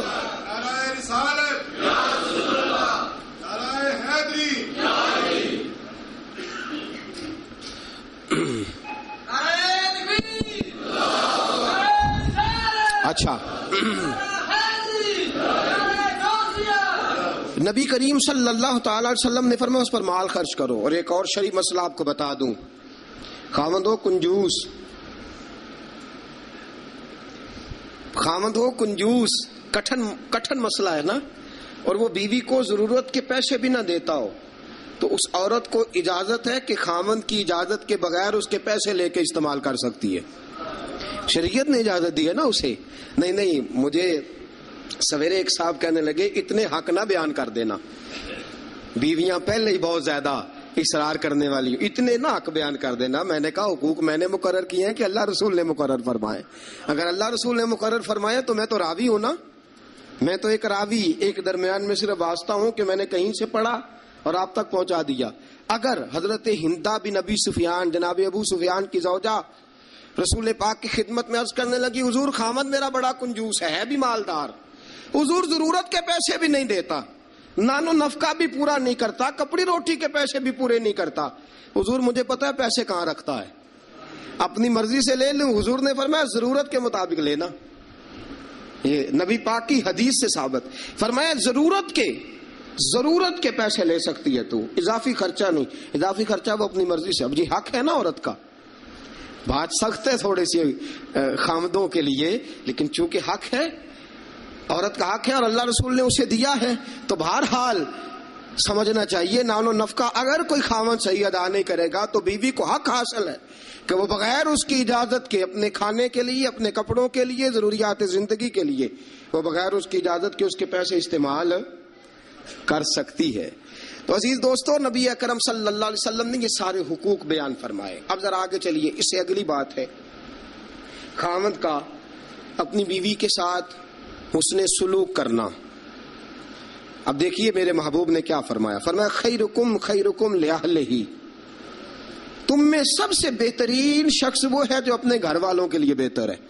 اچھا، نبی کریم صلی اللہ تعالی علیہ وسلم نے فرمایا اس پر مال خرچ کرو۔ اور ایک اور شرعی مسئلہ آپ کو بتا دوں، خاوند ہو کنجوس، کٹھن مسئلہ ہے نا، اور وہ بیوی کو ضرورت کے پیسے بھی نہ دیتا ہو، تو اس عورت کو اجازت ہے کہ خاوند کی اجازت کے بغیر اس کے پیسے لے کے استعمال کر سکتی ہے۔ شریعت نے اجازت دی ہے نا اسے۔ نہیں، مجھے سویرے ایک صاحب کہنے لگے اتنے حق نہ بیان کر دینا، بیویاں پہلے ہی بہت زیادہ اصرار کرنے والی، اتنے نہ حق بیان کر دینا۔ میں نے کہا حقوق میں نے مقرر کیے ہیں کہ اللہ رسول نے مقرر فرمائے؟ اگر اللہ رسول نے مقرر فرمایا تو میں تو راوی ہوں نا، میں تو ایک راوی، ایک درمیان میں صرف واسطہ ہوں کہ میں نے کہیں سے پڑھا اور آپ تک پہنچا دیا۔ اگر حضرت ہندا بن ابی سفیان، جناب ابو سفیان کی زوجہ، رسول پاک کی خدمت میں عرض کرنے لگی حضور خامد میرا بڑا کنجوس ہے بھی مالدار، حضور ضرورت کے پیسے بھی نہیں دیتا، نان و نفقہ بھی پورا نہیں کرتا، کپڑی روٹی کے پیسے بھی پورے نہیں کرتا، حضور مجھے پتا ہے پیسے کہاں رکھتا ہے، اپنی مرضی سے لے لوں۔ حضور نے فرمایا ضرورت کے مطابق لینا، یہ نبی پاک کی حدیث سے ثابت۔ فرمایا ضرورت کے پیسے لے سکتی ہے تو، اضافی خرچہ نہیں۔ اضافی خرچہ وہ اپنی مرضی سے، اب جی حق ہے نا عورت کا، بات سخت ہے تھوڑی سی خامدوں کے لیے، لیکن چونکہ حق ہے، عورت کا حق ہے اور اللہ رسول نے اسے دیا ہے، تو بہرحال سمجھنا چاہیے نان و نفقہ اگر کوئی خاوند صحیح ادا نہیں کرے گا تو بیوی کو حق حاصل ہے کہ وہ بغیر اس کی اجازت کے اپنے کھانے کے لیے، اپنے کپڑوں کے لیے، ضروریات زندگی کے لیے، وہ بغیر اس کی اجازت کے اس کے پیسے استعمال کر سکتی ہے۔ تو عزیز دوستو، نبی اکرم صلی اللہ علیہ وسلم نے یہ سارے حقوق بیان فرمائے۔ اب ذرا آگے چلیے، اس سے اگلی بات ہے خاوند کا اپنی بیوی کے ساتھ حسن سلوک کرنا۔ اب دیکھیے میرے محبوب نے کیا فرمایا، فرمایا خیرکم لأہلہ، تم میں سب سے بہترین شخص وہ ہے جو اپنے گھر والوں کے لیے بہتر ہے،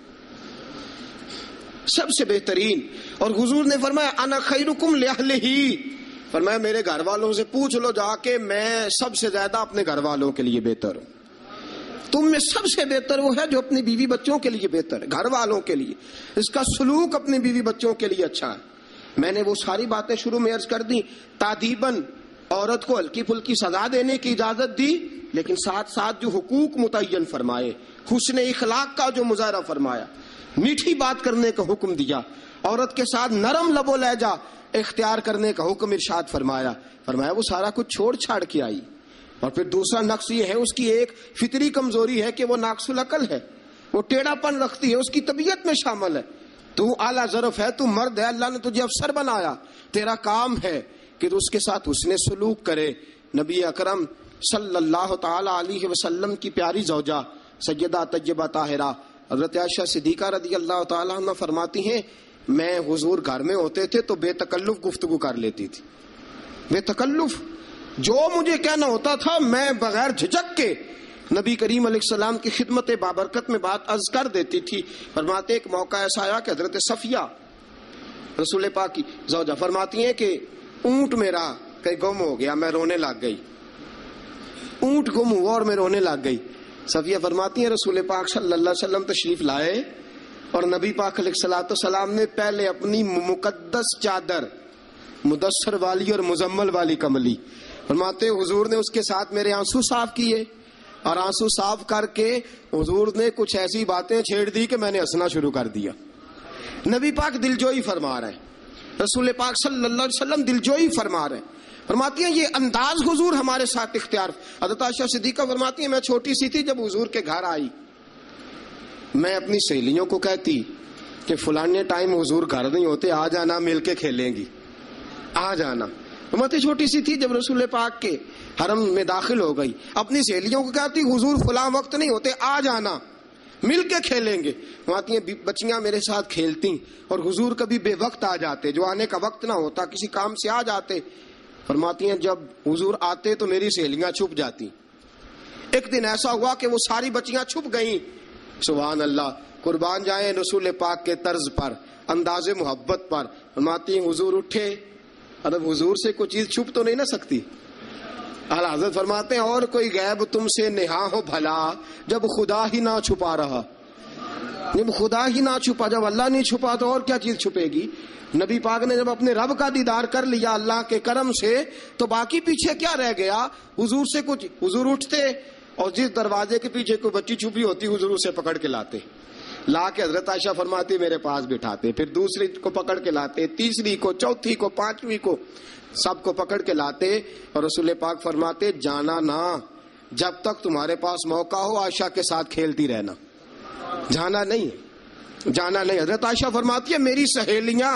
سب سے بہترین۔ اور حضور نے فرمایا انا خیرکم لأہلہ، فرمایا میرے گھر والوں سے پوچھ لو جا کے، میں سب سے زیادہ اپنے گھر والوں کے لیے بہتر ہوں۔ تم میں سب سے بہتر وہ ہے جو اپنی بیوی بچوں کے لیے بہتر ہے، گھر والوں کے لیے، اس کا سلوک اپنی بیوی بچوں کے لیے اچھا ہے۔ میں نے وہ ساری باتیں شروع میں عرض کر دی، تادیباً عورت کو ہلکی پھلکی سزا دینے کی اجازت دی، لیکن ساتھ ساتھ جو حقوق متعین فرمائے، حسن اخلاق کا جو مظاہرہ فرمایا، میٹھی بات کرنے کا حکم دیا، عورت کے ساتھ نرم لب و لہجہ اختیار کرنے کا حکم ارشاد فرمایا وہ سارا کچھ چھوڑ چھاڑ کے آئی۔ اور پھر دوسرا نقص یہ ہے، اس کی ایک فطری کمزوری ہے کہ وہ ناقص العقل ہے، وہ ٹیڑھا پن رکھتی ہے، اس کی طبیعت میں شامل ہے۔ تو اعلیٰ ظرف ہے، تو مرد ہے، اللہ نے تجھے افسر بنایا، تیرا کام ہے کہ اس کے ساتھ حسن سلوک کرے۔ نبی اکرم صلی اللہ تعالی علیہ وسلم کی پیاری زوجہ سیدہ طیبہ طاہرہ حضرت عائشہ صدیقہ رضی اللہ تعالی عنہ فرماتی ہیں میں حضور گھر میں ہوتے تھے تو بے تکلف گفتگو کر لیتی تھی، بے تکلف، جو مجھے کہنا ہوتا تھا میں بغیر جھجک کے نبی کریم علیہ السلام کی خدمت بابرکت میں بات عرض کر دیتی تھی۔ فرماتے ایک موقع ایسا آیا کہ حضرت صفیہ رسول پاک کی زوجہ فرماتی ہیں کہ اونٹ میرا کہیں گم ہو گیا، میں رونے لگ گئی، اونٹ گم ہوا اور میں رونے لگ گئی۔ صفیہ فرماتی ہیں رسول پاک صلی اللہ علیہ وسلم تشریف لائے اور نبی پاک علیہ الصلوۃ والسلام نے پہلے اپنی مقدس چادر مدثر والی اور مزمل والی کملی، فرماتے حضور نے اس کے ساتھ میرے آنسو صاف کیے اور آنسو صاف کر کے حضور نے کچھ ایسی باتیں چھیڑ دی کہ میں نے ہنسنا شروع کر دیا۔ نبی پاک دلجوئی فرما رہے ہیں، رسول پاک صلی اللہ علیہ وسلم دلجوئی فرما رہے ہیں۔ فرماتی ہیں یہ انداز حضور ہمارے ساتھ اختیار۔ حضرت عائشہ صدیقہ فرماتی ہیں میں چھوٹی سی تھی جب حضور کے گھر آئی، میں اپنی سہیلیوں کو کہتی کہ فلانے ٹائم حضور گھر نہیں ہوتے، آ جانا مل کے کھیلیں گی، آ جانا۔ فرماتی چھوٹی سی تھی جب رسول پاک کے حرم میں داخل ہو گئی، اپنی سہیلیوں کو کہتی حضور فلاں وقت نہیں ہوتے، آ جانا مل کے کھیلیں گے۔ فرماتی ہیں بچیاں میرے ساتھ کھیلتی اور حضور کبھی بے وقت آ جاتے، جو آنے کا وقت نہ ہوتا کسی کام سے آ جاتے۔ فرماتی ہیں جب حضور آتے تو میری سہیلیاں چھپ جاتی۔ ایک دن ایسا ہوا کہ وہ ساری بچیاں چھپ گئیں۔ سبحان اللہ، قربان جائیں رسول پاک کے طرز پر، انداز محبت پر۔ فرماتی ہیں حضور اٹھے، اب حضور سے کوئی چیز چھپ تو نہیں نہ سکتی۔ اعلیٰ حضرت فرماتے ہیں اور کوئی غیب تم سے نہا ہو بھلا جب خدا ہی نہ چھپا رہا، جب خدا ہی نہ چھپا، جب اللہ نہیں چھپا تو اور کیا چیز چھپے گی۔ نبی پاک نے جب اپنے رب کا دیدار کر لیا اللہ کے کرم سے تو باقی پیچھے کیا رہ گیا۔ حضور سے کچھ، حضور اٹھتے اور جس دروازے کے پیچھے کوئی بچی چھپی ہوتی حضور اسے پکڑ کے لاتے، لا کے حضرت عائشہ فرماتی میرے پاس بٹھاتے، پھر دوسری کو پکڑ کے لاتے، تیسری کو، چوتھی کو، پانچویں کو، سب کو پکڑ کے لاتے اور رسول پاک فرماتے جانا نہ، جب تک تمہارے پاس موقع ہو عائشہ کے ساتھ کھیلتی رہنا، جانا نہیں، جانا نہیں۔ حضرت عائشہ فرماتی ہے میری سہیلیاں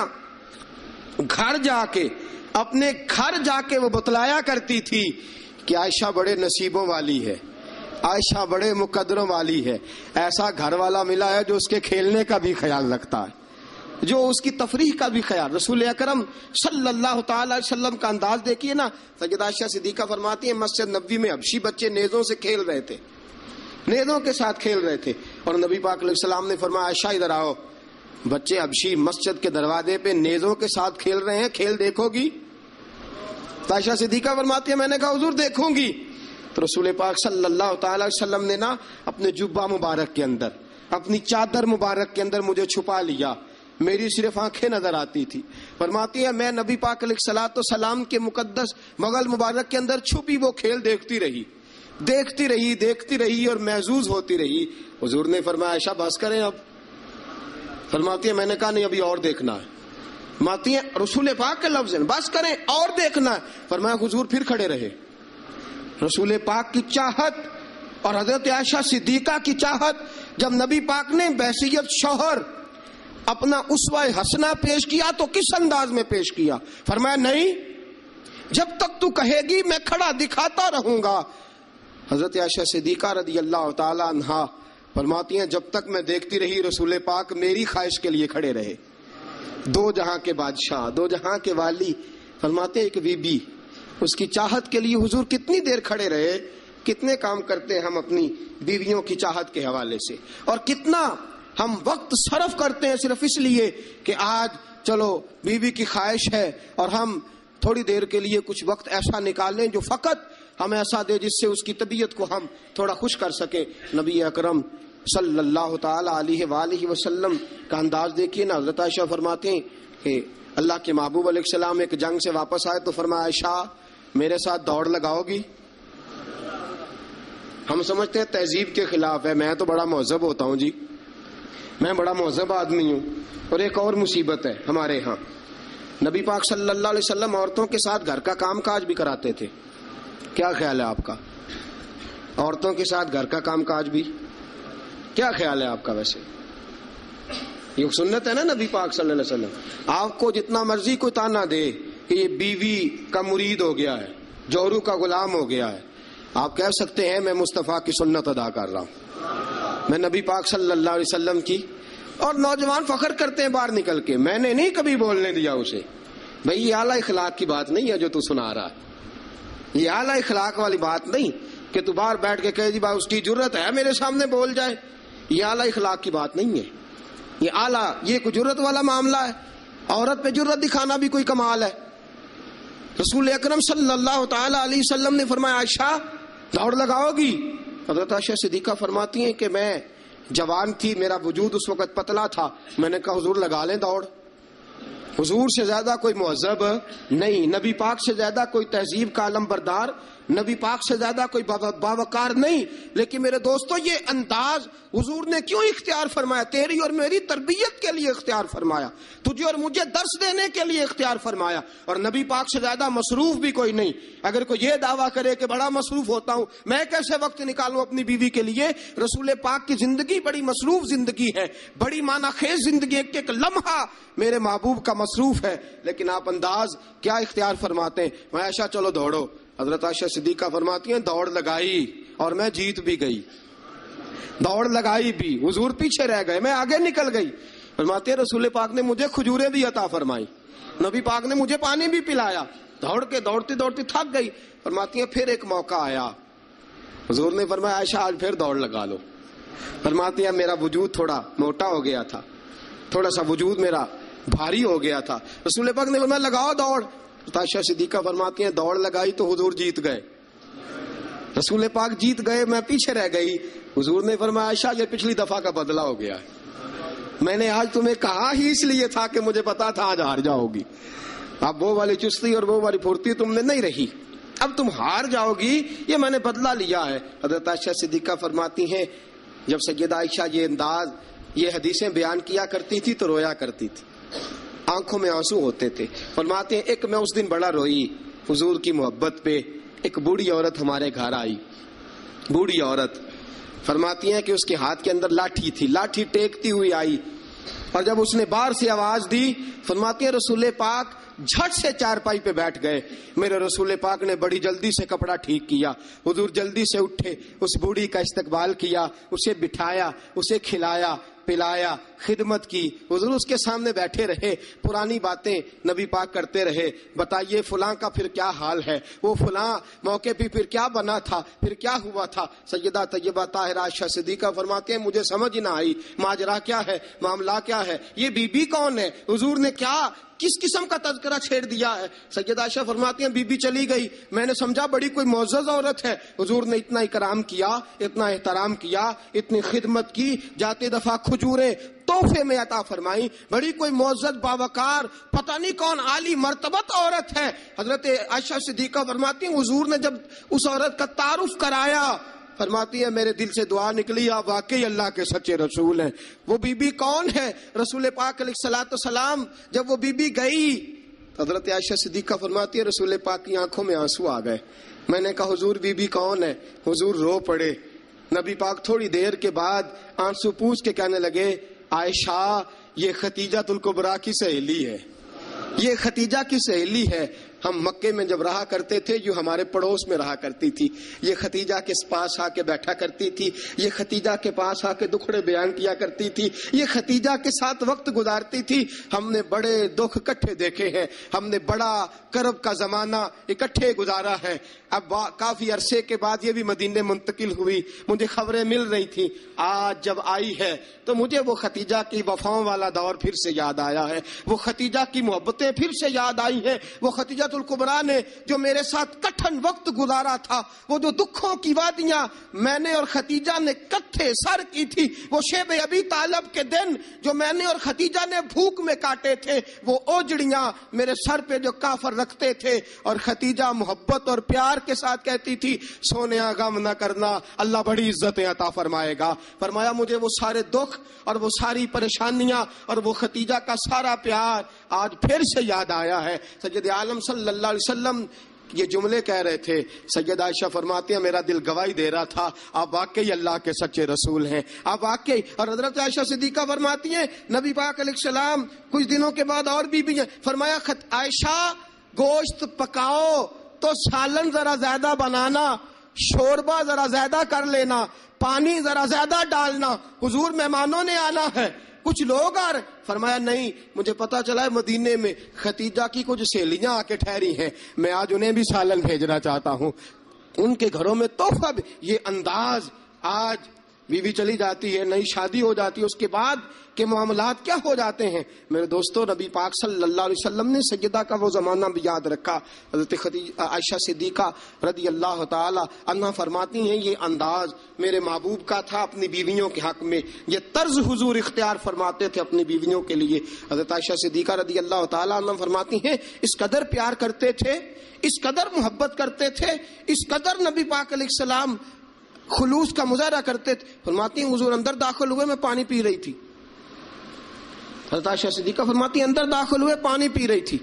گھر جا کے، اپنے گھر جا کے وہ بتلایا کرتی تھی کہ عائشہ بڑے نصیبوں والی ہے، عائشہ بڑے مقدروں والی ہے، ایسا گھر والا ملا ہے جو اس کے کھیلنے کا بھی خیال رکھتا ہے، جو اس کی تفریح کا بھی خیال۔ رسول اکرم صلی اللہ تعالی علیہ وسلم کا انداز دیکھیے نا۔ سیدہ عائشہ صدیقہ فرماتی ہیں مسجد نبوی میں حبشی بچے نیزوں سے کھیل رہے تھے، نیزوں کے ساتھ کھیل رہے تھے، اور نبی پاک علیہ السلام نے فرمایا عائشہ ادھر آؤ، بچے حبشی مسجد کے دروازے پہ نیزوں کے ساتھ کھیل رہے ہیں، کھیل دیکھو گی؟ عائشہ صدیقہ فرماتی ہے میں نے کہا حضور دیکھوں گی۔ تو رسول پاک صلی اللہ تعالی علیہ وسلم نے نا اپنے جبہ مبارک کے اندر، اپنی چادر مبارک کے اندر مجھے چھپا لیا، میری صرف آنکھیں نظر آتی تھی۔ فرماتی ہے میں نبی پاک علیہ الصلوۃ والسلام کے مقدس مغل مبارک کے اندر چھپی وہ کھیل دیکھتی رہی، دیکھتی رہی، دیکھتی رہی اور محظوظ ہوتی رہی۔ حضور نے فرمایا عائشہ بس کریں اب۔ فرماتی ہے میں نے کہا نہیں ابھی اور دیکھنا ہے۔ فرماتی ہیں رسول پاک کے لفظ ہیں بس کریں اور دیکھنا ہے۔ فرمایا حضور پھر کھڑے رہے۔ رسول پاک کی چاہت اور حضرت عائشہ صدیقہ کی چاہت، جب نبی پاک نے بحیثیت شوہر اپنا اسوہ حسنہ پیش کیا تو کس انداز میں پیش کیا؟ فرمایا نہیں، جب تک تو کہے گی میں کھڑا دکھاتا رہوں گا۔ حضرت عائشہ صدیقہ رضی اللہ تعالی عنہا فرماتی ہیں جب تک میں دیکھتی رہی رسول پاک میری خواہش کے لیے کھڑے رہے۔ دو جہاں کے بادشاہ، دو جہاں کے والی، فرماتے ایک بی بی اس کی چاہت کے لیے حضور کتنی دیر کھڑے رہے۔ کتنے کام کرتے ہیں ہم اپنی بیویوں کی چاہت کے حوالے سے، اور کتنا ہم وقت صرف کرتے ہیں صرف اس لیے کہ آج چلو بیوی کی خواہش ہے اور ہم تھوڑی دیر کے لیے کچھ وقت ایسا نکالیں جو فقط ہم ایسا دے جس سے اس کی طبیعت کو ہم تھوڑا خوش کر سکیں۔ نبی اکرم صلی اللہ تعالی علیہ وآلہ وسلم کا انداز دیکھیے نا۔ حضرت عائشہ فرماتے ہیں کہ اللہ کے محبوب علیہ السلام ایک جنگ سے واپس آئے تو فرمایا عائشہ میرے ساتھ دوڑ لگاؤ گی؟ ہم سمجھتے ہیں تہذیب کے خلاف ہے، میں تو بڑا مہذب ہوتا ہوں جی، میں بڑا مہذب آدمی ہوں۔ اور ایک اور مصیبت ہے ہمارے ہاں، نبی پاک صلی اللہ علیہ وسلم عورتوں کے ساتھ گھر کا کام کاج بھی کراتے تھے۔ کیا خیال ہے آپ کا؟ عورتوں کے ساتھ گھر کا کام کاج بھی کیا خیال ہے آپ کا؟ ویسے یہ سنت ہے نا نبی پاک صلی اللہ علیہ وسلم، آپ کو جتنا مرضی کوئی تانا دے، کہ یہ بیوی کا مرید ہو گیا ہے، جوہرو کا غلام ہو گیا ہے، آپ کہہ سکتے ہیں میں مصطفیٰ کی سنت ادا کر رہا ہوں، میں نبی پاک صلی اللہ علیہ وسلم کی. اور نوجوان فخر کرتے ہیں باہر نکل کے، میں نے نہیں کبھی بولنے دیا اسے. بھئی یہ اعلیٰ اخلاق کی بات نہیں ہے جو تو سنا رہا ہے، یہ اعلیٰ اخلاق والی بات نہیں کہ تو باہر بیٹھ کے کہے جی بھائی اس کی جرت ہے میرے سامنے بول جائے. یہ اعلیٰ اخلاق کی بات نہیں ہے، یہ اعلیٰ، یہ کوئی جرت والا معاملہ ہے. عورت پہ جرت دکھانا بھی کوئی کمال ہے. رسول اکرم صلی اللہ تعالی علیہ وسلم نے فرمایا عائشہ دوڑ لگاؤ گی؟ حضرت عائشہ صدیقہ فرماتی ہیں کہ میں جوان تھی، میرا وجود اس وقت پتلا تھا، میں نے کہا حضور لگا لیں دوڑ. حضور سے زیادہ کوئی مہذب نہیں، نبی پاک سے زیادہ کوئی تہذیب کا علم بردار، نبی پاک سے زیادہ کوئی باوقار نہیں. لیکن میرے دوستو یہ انداز حضور نے کیوں اختیار فرمایا؟ تیری اور میری تربیت کے لیے اختیار فرمایا، تجھے اور مجھے درس دینے کے لیے اختیار فرمایا. اور نبی پاک سے زیادہ مصروف بھی کوئی نہیں. اگر کوئی یہ دعویٰ کرے کہ بڑا مصروف ہوتا ہوں، میں کیسے وقت نکالوں اپنی بیوی کے لیے؟ رسول پاک کی زندگی بڑی مصروف زندگی ہے، بڑی معنی خیز زندگی، ایک ایک لمحہ میرے محبوب کا مصروف ہے. لیکن آپ انداز کیا اختیار فرماتے ہیں؟ میں عائشہ چلو دوڑو. حضرت عائشہ صدیقہ فرماتی ہیں دوڑ لگائی اور میں جیت بھی گئی. دوڑ لگائی بھی، حضور پیچھے رہ گئے، میں آگے نکل گئی. فرماتے ہیں رسول پاک نے مجھے کھجوریں بھی عطا فرمائی، نبی پاک نے مجھے پانی بھی پلایا. دوڑ کے دوڑتی دوڑتی تھک گئی. فرماتی ہیں پھر ایک موقع آیا، حضور نے فرمایا عائشہ آج پھر دوڑ لگا لو. فرماتی ہیں میرا وجود تھوڑا موٹا ہو گیا تھا، تھوڑا سا وجود میرا بھاری ہو گیا تھا. رسول پاک نے فرمایا لگاؤ دوڑ. عائشہ صدیقہ فرماتی ہیں دوڑ لگائی تو حضور جیت گئے، رسول پاک جیت گئے، میں پیچھے رہ گئی. حضور نے فرمایا عائشہ یہ پچھلی دفعہ کا بدلہ ہو گیا ہے، میں نے آج تمہیں کہا ہی اس لیے تھا کہ مجھے پتا تھا آج ہار جاؤ گی. اب وہ والی چستی اور وہ والی پھرتی تم نے نہیں رہی، اب تم ہار جاؤ گی، یہ میں نے بدلہ لیا ہے. حضرت عائشہ صدیقہ فرماتی ہیں جب سیدہ عائشہ یہ انداز، یہ حدیثیں بیان کیا کرتی تھی تو رویا کرتی تھی، آنکھوں میں آنسو ہوتے تھے. فرماتے ہیں ایک میں اس دن بڑا روئی حضور کی محبت پہ. ایک بوڑھی عورت ہمارے گھر آئی، بوڑھی عورت. فرماتی ہیں کہ اس کے ہاتھ کے اندر لاٹھی تھی، لاٹھی ٹیکتی ہوئی آئی، اور جب اس نے باہر سے آواز دی، فرماتی ہیں رسول پاک جھٹ سے چارپائی پہ بیٹھ گئے. میرے رسول پاک نے بڑی جلدی سے کپڑا ٹھیک کیا، حضور جلدی سے اٹھے، اس بوڑھی کا استقبال کیا، اسے بٹھایا، اسے کھلایا پلایا، خدمت کی. حضور اس کے سامنے بیٹھے رہے، پرانی باتیں نبی پاک کرتے رہے. بتائیے فلاں کا پھر کیا حال ہے، وہ فلاں موقع پہ پھر کیا بنا تھا، پھر کیا ہوا تھا. سیدہ طیبہ طاہرہ عائشہ صدیقہ فرماتے ہیں مجھے سمجھ نہ آئی ماجرا کیا ہے، معاملہ کیا ہے، یہ بی بی کون ہے، حضور نے کیا کس قسم کا تذکرہ چھیڑ دیا ہے. سیدہ عائشہ فرماتی ہیں بی بی چلی گئی، میں نے سمجھا بڑی کوئی معزز عورت ہے. حضور نے اتنا اکرام کیا، اتنا احترام کیا، اتنی خدمت کی، جاتے دفعہ کھجوریں تحفے میں عطا فرمائی. بڑی کوئی معزز باوقار پتہ نہیں کون عالی مرتبت عورت ہے. حضرت عائشہ صدیقہ فرماتی ہیں حضور نے جب اس عورت کا تعارف کرایا، فرماتی ہے میرے دل سے دعا نکلی آپ واقعی اللہ کے سچے رسول ہیں. وہ بی بی کون ہے؟ رسول پاک علیہ الصلوۃ والسلام جب وہ بی بی گئی، حضرت عائشہ صدیقہ فرماتی ہے رسول پاک کی آنکھوں میں آنسو آ گئے. میں نے کہا حضور بی بی کون ہے؟ حضور رو پڑے. نبی پاک تھوڑی دیر کے بعد آنسو پوچھ کے کہنے لگے عائشہ یہ ختیجہ الکبریٰ کی سہیلی ہے، یہ ختیجہ کی سہیلی ہے. ہم مکے میں جب رہا کرتے تھے جو ہمارے پڑوس میں رہا کرتی تھی، یہ ختیجہ کے پاس آ کے بیٹھا کرتی تھی، یہ ختیجہ کے پاس آ کے دکھڑے بیان کیا کرتی تھی، یہ ختیجہ کے ساتھ وقت گزارتی تھی. ہم نے بڑے دکھ اکٹھے دیکھے ہیں، ہم نے بڑا کرب کا زمانہ اکٹھے گزارا ہے. اب کافی عرصے کے بعد یہ بھی مدینے منتقل ہوئی، مجھے خبریں مل رہی تھیں. آج جب آئی ہے تو مجھے وہ ختیجہ کی وفاؤں والا دور پھر سے یاد آیا ہے، وہ ختیجہ کی محبتیں پھر سے یاد آئی ہیں، وہ ختیجہ الکبریٰ نے جو میرے ساتھ کٹھن وقت گزارا تھا، وہ جو دکھوں کی وادیاں میں نے اور ختیجہ نے کٹھے سر کی تھی، وہ شیب ابی طالب کے دن جو میں نے اور ختیجہ نے بھوک میں کاٹے تھے، وہ اوجڑیاں میرے سر پہ جو کافر رکھتے تھے، اور ختیجہ محبت اور پیار کے ساتھ کہتی تھی سونیا غم نہ کرنا اللہ بڑی عزتیں عطا فرمائے گا. فرمایا مجھے وہ سارے دکھ اور وہ ساری پریشانیاں اور وہ ختیجہ کا سارا پیار آج پھر سے یاد آیا ہے. سید عالم صلی اللہ علیہ وسلم یہ جملے کہہ رہے تھے. سیدہ عائشہ فرماتی ہیں میرا دل گواہی دے رہا تھا آپ واقعی اللہ کے سچے رسول ہیں، آپ واقعی. اور حضرت عائشہ صدیقہ فرماتی ہیں نبی پاک علیہ السلام کچھ دنوں کے بعد اور بھی ہیں، فرمایا عائشہ گوشت پکاؤ تو سالن ذرا زیادہ بنانا، شوربہ ذرا زیادہ کر لینا، پانی ذرا زیادہ ڈالنا، حضور مہمانوں نے آنا ہے۔ کچھ لوگ آ رہے، فرمایا نہیں، مجھے پتا چلا ہے مدینے میں ختیجہ کی کچھ سہیلیاں آ کے ٹھہری ہیں، میں آج انہیں بھی سالن بھیجنا چاہتا ہوں، ان کے گھروں میں تحفہ بھی۔ یہ انداز، آج بیوی چلی جاتی ہے، نئی شادی ہو جاتی ہے، اس کے بعد کے معاملات کیا ہو جاتے ہیں میرے دوستوں۔ نبی پاک صلی اللہ علیہ وسلم نے سیدہ کا وہ زمانہ بھی یاد رکھا۔ حضرت عائشہ صدیقہ رضی اللہ تعالی عنہا فرماتی ہیں یہ انداز میرے محبوب کا تھا اپنی بیویوں کے حق میں، یہ طرز حضور اختیار فرماتے تھے اپنی بیویوں کے لیے۔ حضرت عائشہ صدیقہ رضی اللہ تعالی عنہا فرماتی ہیں اس قدر پیار کرتے تھے، اس قدر محبت کرتے تھے، اس قدر نبی پاک علیہ السلام خلوص کا مظاہرہ کرتے تھے۔ فرماتی ہیں حضور اندر داخل ہوئے، میں پانی پی رہی تھی۔ حضرت عائشہ صدیقہ فرماتی ہیں اندر داخل ہوئے، پانی پی رہی تھی۔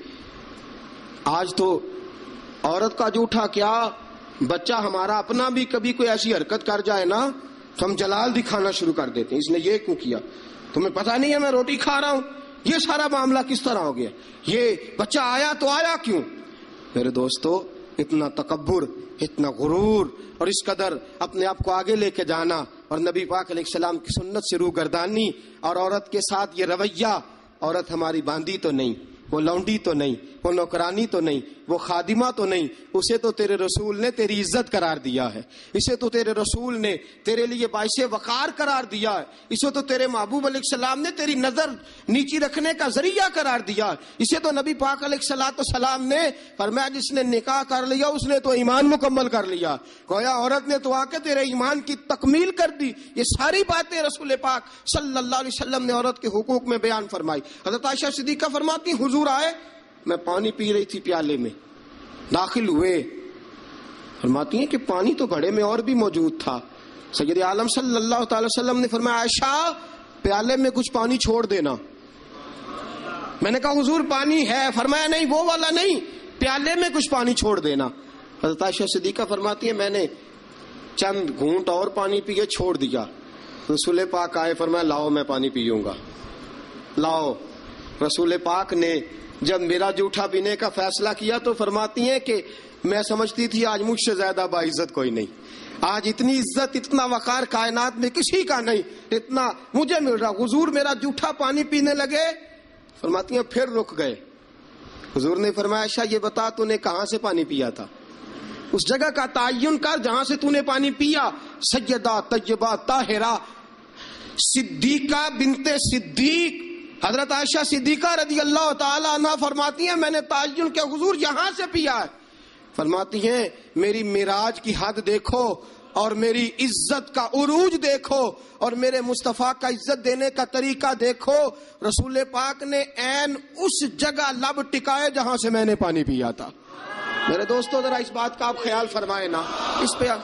آج تو عورت کا جھوٹا کیا، بچہ ہمارا اپنا بھی کبھی کوئی ایسی حرکت کر جائے نا تو ہم جلال دکھانا شروع کر دیتے ہیں، اس نے یہ کیوں کیا، تمہیں پتہ نہیں ہے میں روٹی کھا رہا ہوں۔ یہ سارا معاملہ کس طرح ہو گیا، یہ بچہ آیا تو آیا کیوں؟ میرے دوستو، اتنا تکبر، اتنا غرور اور اس قدر اپنے آپ کو آگے لے کے جانا اور نبی پاک علیہ السلام کی سنت سے روگردانی اور عورت کے ساتھ یہ رویہ، عورت ہماری باندھی تو نہیں، وہ لونڈی تو نہیں، وہ نوکرانی تو نہیں، وہ خادمہ تو نہیں، اسے تو تیرے رسول نے تیری عزت قرار دیا ہے، اسے تو تیرے رسول نے تیرے لیے باعث وقار قرار دیا ہے، اسے تو تیرے محبوب علیہ السلام نے تیری نظر نیچی رکھنے کا ذریعہ قرار دیا ہے، اسے تو نبی پاک علیہ السلام نے فرمایا جس نے نکاح کر لیا اس نے تو ایمان مکمل کر لیا، گویا عورت نے تو آ کے تیرے ایمان کی تکمیل کر دی۔ یہ ساری باتیں رسول پاک صلی اللہ علیہ وسلم نے عورت کے حقوق میں بیان فرمائی۔ حضرت عائشہ صدیقہ فرماتی حضور آئے، میں پانی پی رہی تھی پیالے میں، داخل ہوئے، فرماتی ہیں کہ پانی تو گھڑے میں اور بھی موجود تھا۔ سید عالم صلی اللہ تعالی وسلم نے فرمایا عائشہ پیالے میں کچھ پانی چھوڑ دینا۔ میں نے کہا حضور پانی ہے، فرمایا نہیں وہ والا نہیں، پیالے میں کچھ پانی چھوڑ دینا۔ حضرت عائشہ صدیقہ فرماتی ہے میں نے چند گھونٹ اور پانی پیے، چھوڑ دیا۔ رسول پاک آئے، فرمایا لاؤ میں پانی پیوں گا، لاؤ۔ رسول پاک نے جب میرا جھوٹا پینے کا فیصلہ کیا تو فرماتی ہیں کہ میں سمجھتی تھی آج مجھ سے زیادہ باعزت کوئی نہیں، آج اتنی عزت اتنا وقار کائنات میں کسی کا نہیں اتنا مجھے مل رہا۔ حضور میرا جھوٹا پانی پینے لگے، فرماتی ہیں پھر رک گئے۔ حضور نے فرمایا عائشہ یہ بتا تو نے کہاں سے پانی پیا تھا، اس جگہ کا تعین کر جہاں سے تو نے پانی پیا۔ سیدہ طیبہ طاہرہ صدیقہ بنت صدیق حضرت عائشہ صدیقہ رضی اللہ تعالی عنہ فرماتی ہیں میں نے تعین کیا حضور یہاں سے پیا ہے۔ فرماتی ہیں میری معراج کی حد دیکھو اور میری عزت کا عروج دیکھو اور میرے مصطفیٰ کا عزت دینے کا طریقہ دیکھو، رسول پاک نے عین اس جگہ لب ٹکائے جہاں سے میں نے پانی پیا تھا۔ میرے دوستو ذرا اس بات کا آپ خیال فرمائیں نا، اس پہ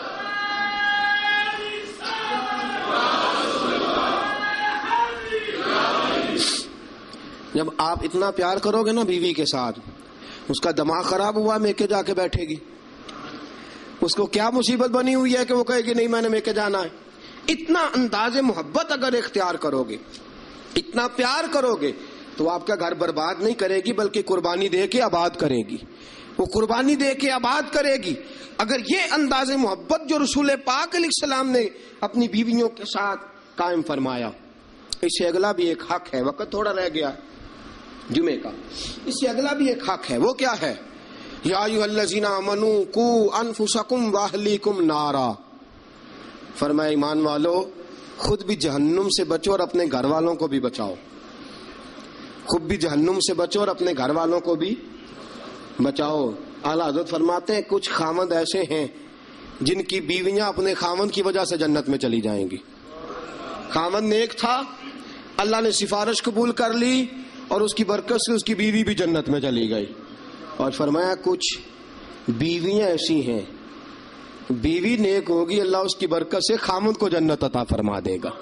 جب آپ اتنا پیار کرو گے نا بیوی کے ساتھ، اس کا دماغ خراب ہوا میکے جا کے بیٹھے گی، اس کو کیا مصیبت بنی ہوئی ہے کہ وہ کہے گی نہیں میں نے میکے جانا ہے۔ اتنا انداز محبت اگر اختیار کرو گے، اتنا پیار کرو گے تو آپ کا گھر برباد نہیں کرے گی بلکہ قربانی دے کے آباد کرے گی، وہ قربانی دے کے آباد کرے گی۔ اگر یہ انداز محبت جو رسول پاک علیہ السلام نے اپنی بیویوں کے ساتھ قائم فرمایا، اس سے اگلا بھی ایک حق ہے، وقت تھوڑا رہ گیا جمعے کا، اس سے اگلا بھی ایک حق ہے، وہ کیا ہے؟ یا ایھا الذین آمنوا قوا انفسکم واہلیکم نارا، فرمایا ایمان والو خود بھی جہنم سے بچو اور اپنے گھر والوں کو بھی بچاؤ، خود بھی جہنم سے بچو اور اپنے گھر والوں کو بھی بچاؤ۔ اعلیٰ حضرت فرماتے ہیں کچھ خامند ایسے ہیں جن کی بیویاں اپنے خامند کی وجہ سے جنت میں چلی جائیں گی۔ خامند نیک تھا، اللہ نے سفارش قبول کر لی اور اس کی برکت سے اس کی بیوی بھی جنت میں چلی گئی۔ اور فرمایا کچھ بیویاں ایسی ہیں، بیوی نیک ہوگی اللہ اس کی برکت سے خامند کو جنت عطا فرما دے گا۔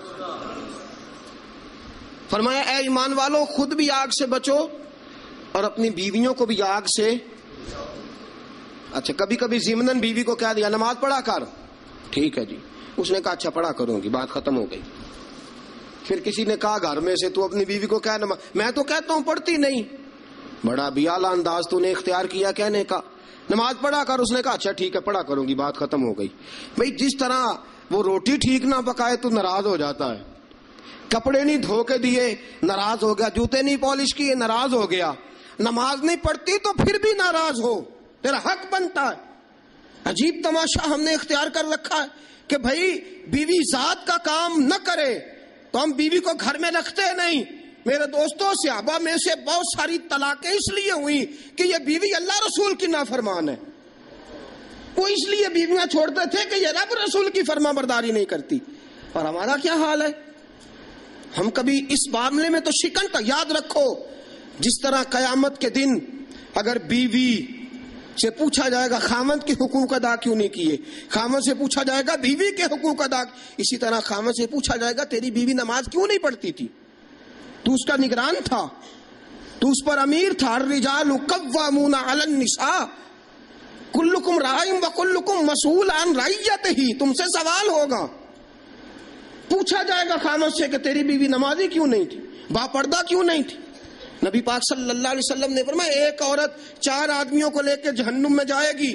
فرمایا اے ایمان والو خود بھی آگ سے بچو اور اپنی بیویوں کو بھی آگ سے۔ اچھا کبھی کبھی ضمناً بیوی کو کہہ دیا نماز پڑھا کر، ٹھیک ہے جی، اس نے کہا اچھا پڑھا کروں گی، بات ختم ہو گئی۔ پھر کسی نے کہا گھر میں سے تو اپنی بیوی کو کہہ نماز، میں تو کہتا ہوں پڑھتی نہیں، بڑا بھی اعلیٰ انداز تو نے اختیار کیا کہنے کا، نماز پڑھا کر. اس نے کہا اچھا ٹھیک ہے پڑھا کروں گی، بات ختم ہو گئی. بھئی جس طرح وہ روٹی ٹھیک نہ پکائے تو ناراض ہو جاتا ہے، کپڑے نہیں دھو کے دیے ناراض ہو گیا، جوتے نہیں پالش کیے ناراض ہو گیا، نماز نہیں پڑھتی تو پھر بھی ناراض ہو، تیرا حق بنتا ہے. عجیب تماشا ہم نے اختیار کر رکھا ہے کہ بھائی بیوی ذات کا کام نہ کرے تو ہم بیوی کو گھر میں رکھتے نہیں. میرے دوستوں صحابہ میں سے بہت ساری طلاقیں اس لیے ہوئی کہ یہ بیوی اللہ رسول کی نافرمان ہے. وہ اس لیے بیویاں چھوڑتے تھے کہ یہ رب رسول کی فرما برداری نہیں کرتی. اور ہمارا کیا حال ہے؟ ہم کبھی اس معاملے میں تو شکنتا. یاد رکھو جس طرح قیامت کے دن اگر بیوی سے پوچھا جائے گا خاوند کے حقوق ادا کیوں نہیں کیے، خاوند سے پوچھا جائے گا بیوی کے حقوق ادا، اسی طرح خاوند سے پوچھا جائے گا تیری بیوی نماز کیوں نہیں پڑھتی تھی، تو اس کا نگران تھا، تو اس پر امیر تھا. الرجال قوامون علی النساء کلکم راع وکلکم مسئول عن رعیتہ. تم سے سوال ہوگا، پوچھا جائے گا خامد سے کہ تیری بیوی نمازی کیوں نہیں تھی، با پردہ کیوں نہیں تھی. نبی پاک صلی اللہ علیہ وسلم نے فرمایا ایک عورت 4 آدمیوں کو لے کے جہنم میں جائے گی.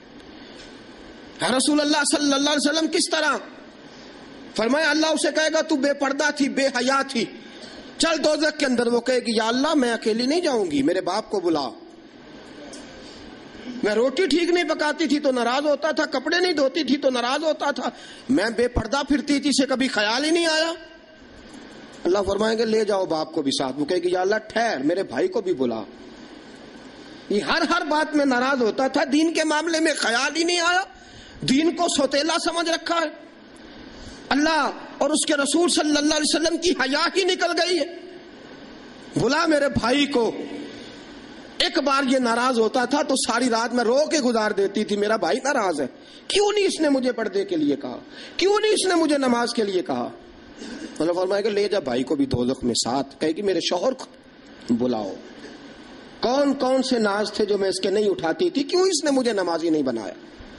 رسول اللہ صلی اللہ علیہ وسلم کس طرح؟ فرمایا اللہ اسے کہے گا تو بے پردہ تھی، بے حیا تھی، چل دوزخ کے اندر. وہ کہے گی یا اللہ میں اکیلی نہیں جاؤں گی، میرے باپ کو بلا. میں روٹی ٹھیک نہیں پکاتی تھی تو ناراض ہوتا تھا، کپڑے نہیں دھوتی تھی تو ناراض ہوتا تھا، میں بے پردہ پھرتی تھی اسے کبھی خیال ہی نہیں آیا. اللہ فرمائیں گے لے جاؤ باپ کو بھی ساتھ. وہ کہے گی یا اللہ ٹھہر میرے بھائی کو بھی بلا. یہ ہر بات میں ناراض ہوتا تھا، دین کے معاملے میں خیال ہی نہیں آیا، دین کو سوتیلا سمجھ رکھا ہے. اللہ اور اس کے رسول صلی اللہ علیہ وسلم کی حیا ہی نکل گئی ہے. بلا میرے بھائی کو. ایک بار یہ ناراض ہوتا تھا تو ساری رات میں رو کے گزار دیتی تھی، میرا بھائی ناراض ہے، کیوں نہیں اس نے مجھے پردے کے لیے کہا، کیوں نہیں اس نے مجھے نماز کے لیے کہا. اللہ فرمائے کہ لے جا بھائی کو بھی دوزخ میں ساتھ. کہے کہ میرے شوہر کو بلاؤ، کون کون سے ناز تھے جو میں اس کے نہیں اٹھاتی تھی، کیوں اس نے مجھے نمازی نہیں بنایا.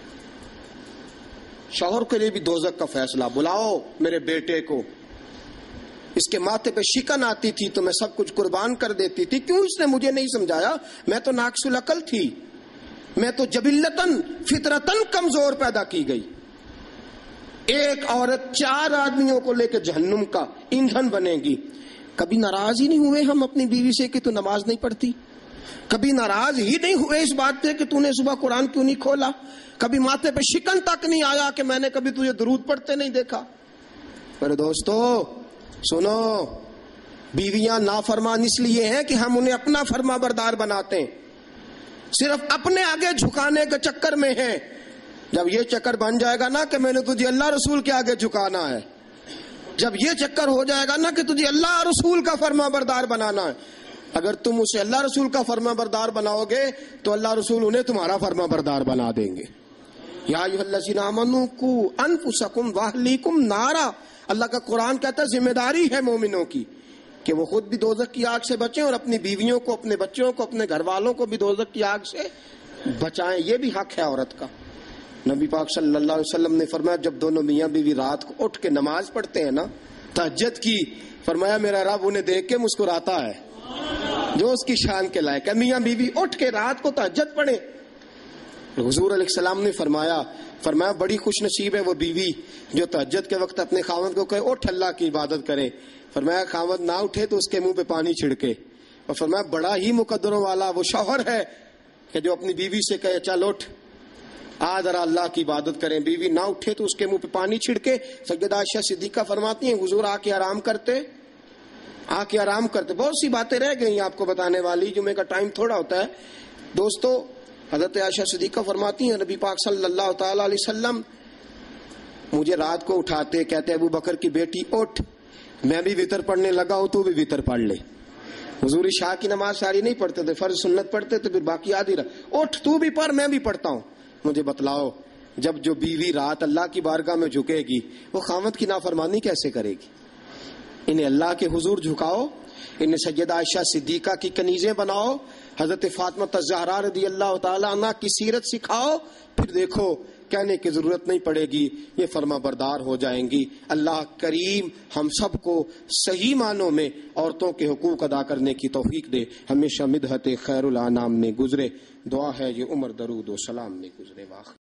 شوہر کے لیے بھی دوزخ کا فیصلہ. بلاؤ میرے بیٹے کو، اس کے ماتھے پہ شکن آتی تھی تو میں سب کچھ قربان کر دیتی تھی، کیوں اس نے مجھے نہیں سمجھایا، میں تو ناقص العقل تھی، میں تو جبلتاً فطرتاً کمزور پیدا کی گئی. ایک عورت 4 آدمیوں کو لے کے جہنم کا ایندھن بنے گی. کبھی ناراض ہی نہیں ہوئے ہم اپنی بیوی سے کہ تو نماز نہیں پڑھتی، کبھی ناراض ہی نہیں ہوئے اس بات پہ کہ تو نے صبح قرآن کیوں نہیں کھولا، کبھی ماتھے پہ شکن تک نہیں آیا کہ میں نے کبھی تجھے درود پڑھتے نہیں دیکھا. میرے دوستو سنو، بیویاں نافرمان اس لیے ہیں کہ ہم انہیں اپنا فرما بردار بناتے ہیں، صرف اپنے آگے جھکانے کے چکر میں ہیں. جب یہ چکر بن جائے گا نا کہ میں نے تجھے اللہ رسول کے آگے جھکانا ہے، جب یہ چکر ہو جائے گا نا کہ تجھے اللہ رسول کا فرما بردار بنانا ہے، اگر تم اسے اللہ رسول کا فرما بردار بناؤ گے تو اللہ رسول انہیں تمہارا فرما بردار بنا دیں گے. یا ایھا الذین آمنوا قوا انفسکم واہلیکم نارا. اللہ کا قرآن کہتا ہے ذمہ داری ہے مومنوں کی کہ وہ خود بھی دوزخ کی آگ سے بچیں اور اپنی بیویوں کو، اپنے بچوں کو، اپنے گھر والوں کو بھی دوزخ کی آگ سے بچائیں. یہ بھی حق ہے عورت کا. نبی پاک صلی اللہ علیہ وسلم نے فرمایا جب دونوں میاں بیوی رات کو اٹھ کے نماز پڑھتے ہیں نا تہجد کی، فرمایا میرا رب انہیں دیکھ کے مسکراتا ہے جو اس کی شان کے لائق ہے. میاں بیوی اٹھ کے رات کو تہجد پڑھیں. حضور علیہ السلام نے فرمایا بڑی خوش نصیب ہے وہ بیوی جو تہجد کے وقت اپنے خاوند کو کہے اٹھ اللہ کی عبادت کرے. فرمایا خاوند نہ اٹھے تو اس کے منہ پہ پانی چھڑکے. اور فرمایا بڑا ہی مقدروں والا وہ شوہر ہے کہ جو اپنی بیوی سے کہے چل اٹھ آ ذرا اللہ کی عبادت کریں. بیوی نہ اٹھے تو اس کے منہ پہ پانی چھڑکے. سیدہ عائشہ صدیقہ فرماتی ہیں حضور آ کے آرام کرتے. بہت سی باتیں رہ گئی آپ کو بتانے والی، جمعے کا ٹائم تھوڑا ہوتا ہے. دوستو حضرت عائشہ صدیقہ فرماتی ہیں نبی پاک صلی اللہ تعالی علیہ وسلم مجھے رات کو اٹھاتے، کہتے ابو بکر کی بیٹی اٹھ، میں بھی وتر پڑھنے لگا ہوں تو بھی وتر پڑھ لے. حضور عشاء کی نماز ساری نہیں پڑھتے تھے، فرض سنت پڑھتے تھے، پھر باقی آدھی رات اٹھ تو بھی پڑھ میں بھی پڑھتا ہوں. مجھے بتلاؤ جب جو بیوی رات اللہ کی بارگاہ میں جھکے گی وہ خاوند کی نافرمانی کیسے کرے گی؟ انہیں اللہ کے حضور جھکاؤ، انہیں سیدہ عائشہ صدیقہ کی کنیزیں بناؤ، حضرت فاطمہ الزہرا رضی اللہ تعالی عنہ کی سیرت سکھاؤ، پھر دیکھو کہنے کی ضرورت نہیں پڑے گی، یہ فرما بردار ہو جائیں گی۔ اللہ کریم ہم سب کو صحیح معنوں میں عورتوں کے حقوق ادا کرنے کی توفیق دے، ہمیشہ مدحت خیر الانام میں گزرے۔ دعا ہے یہ عمر درود و سلام میں گزرے۔ واخر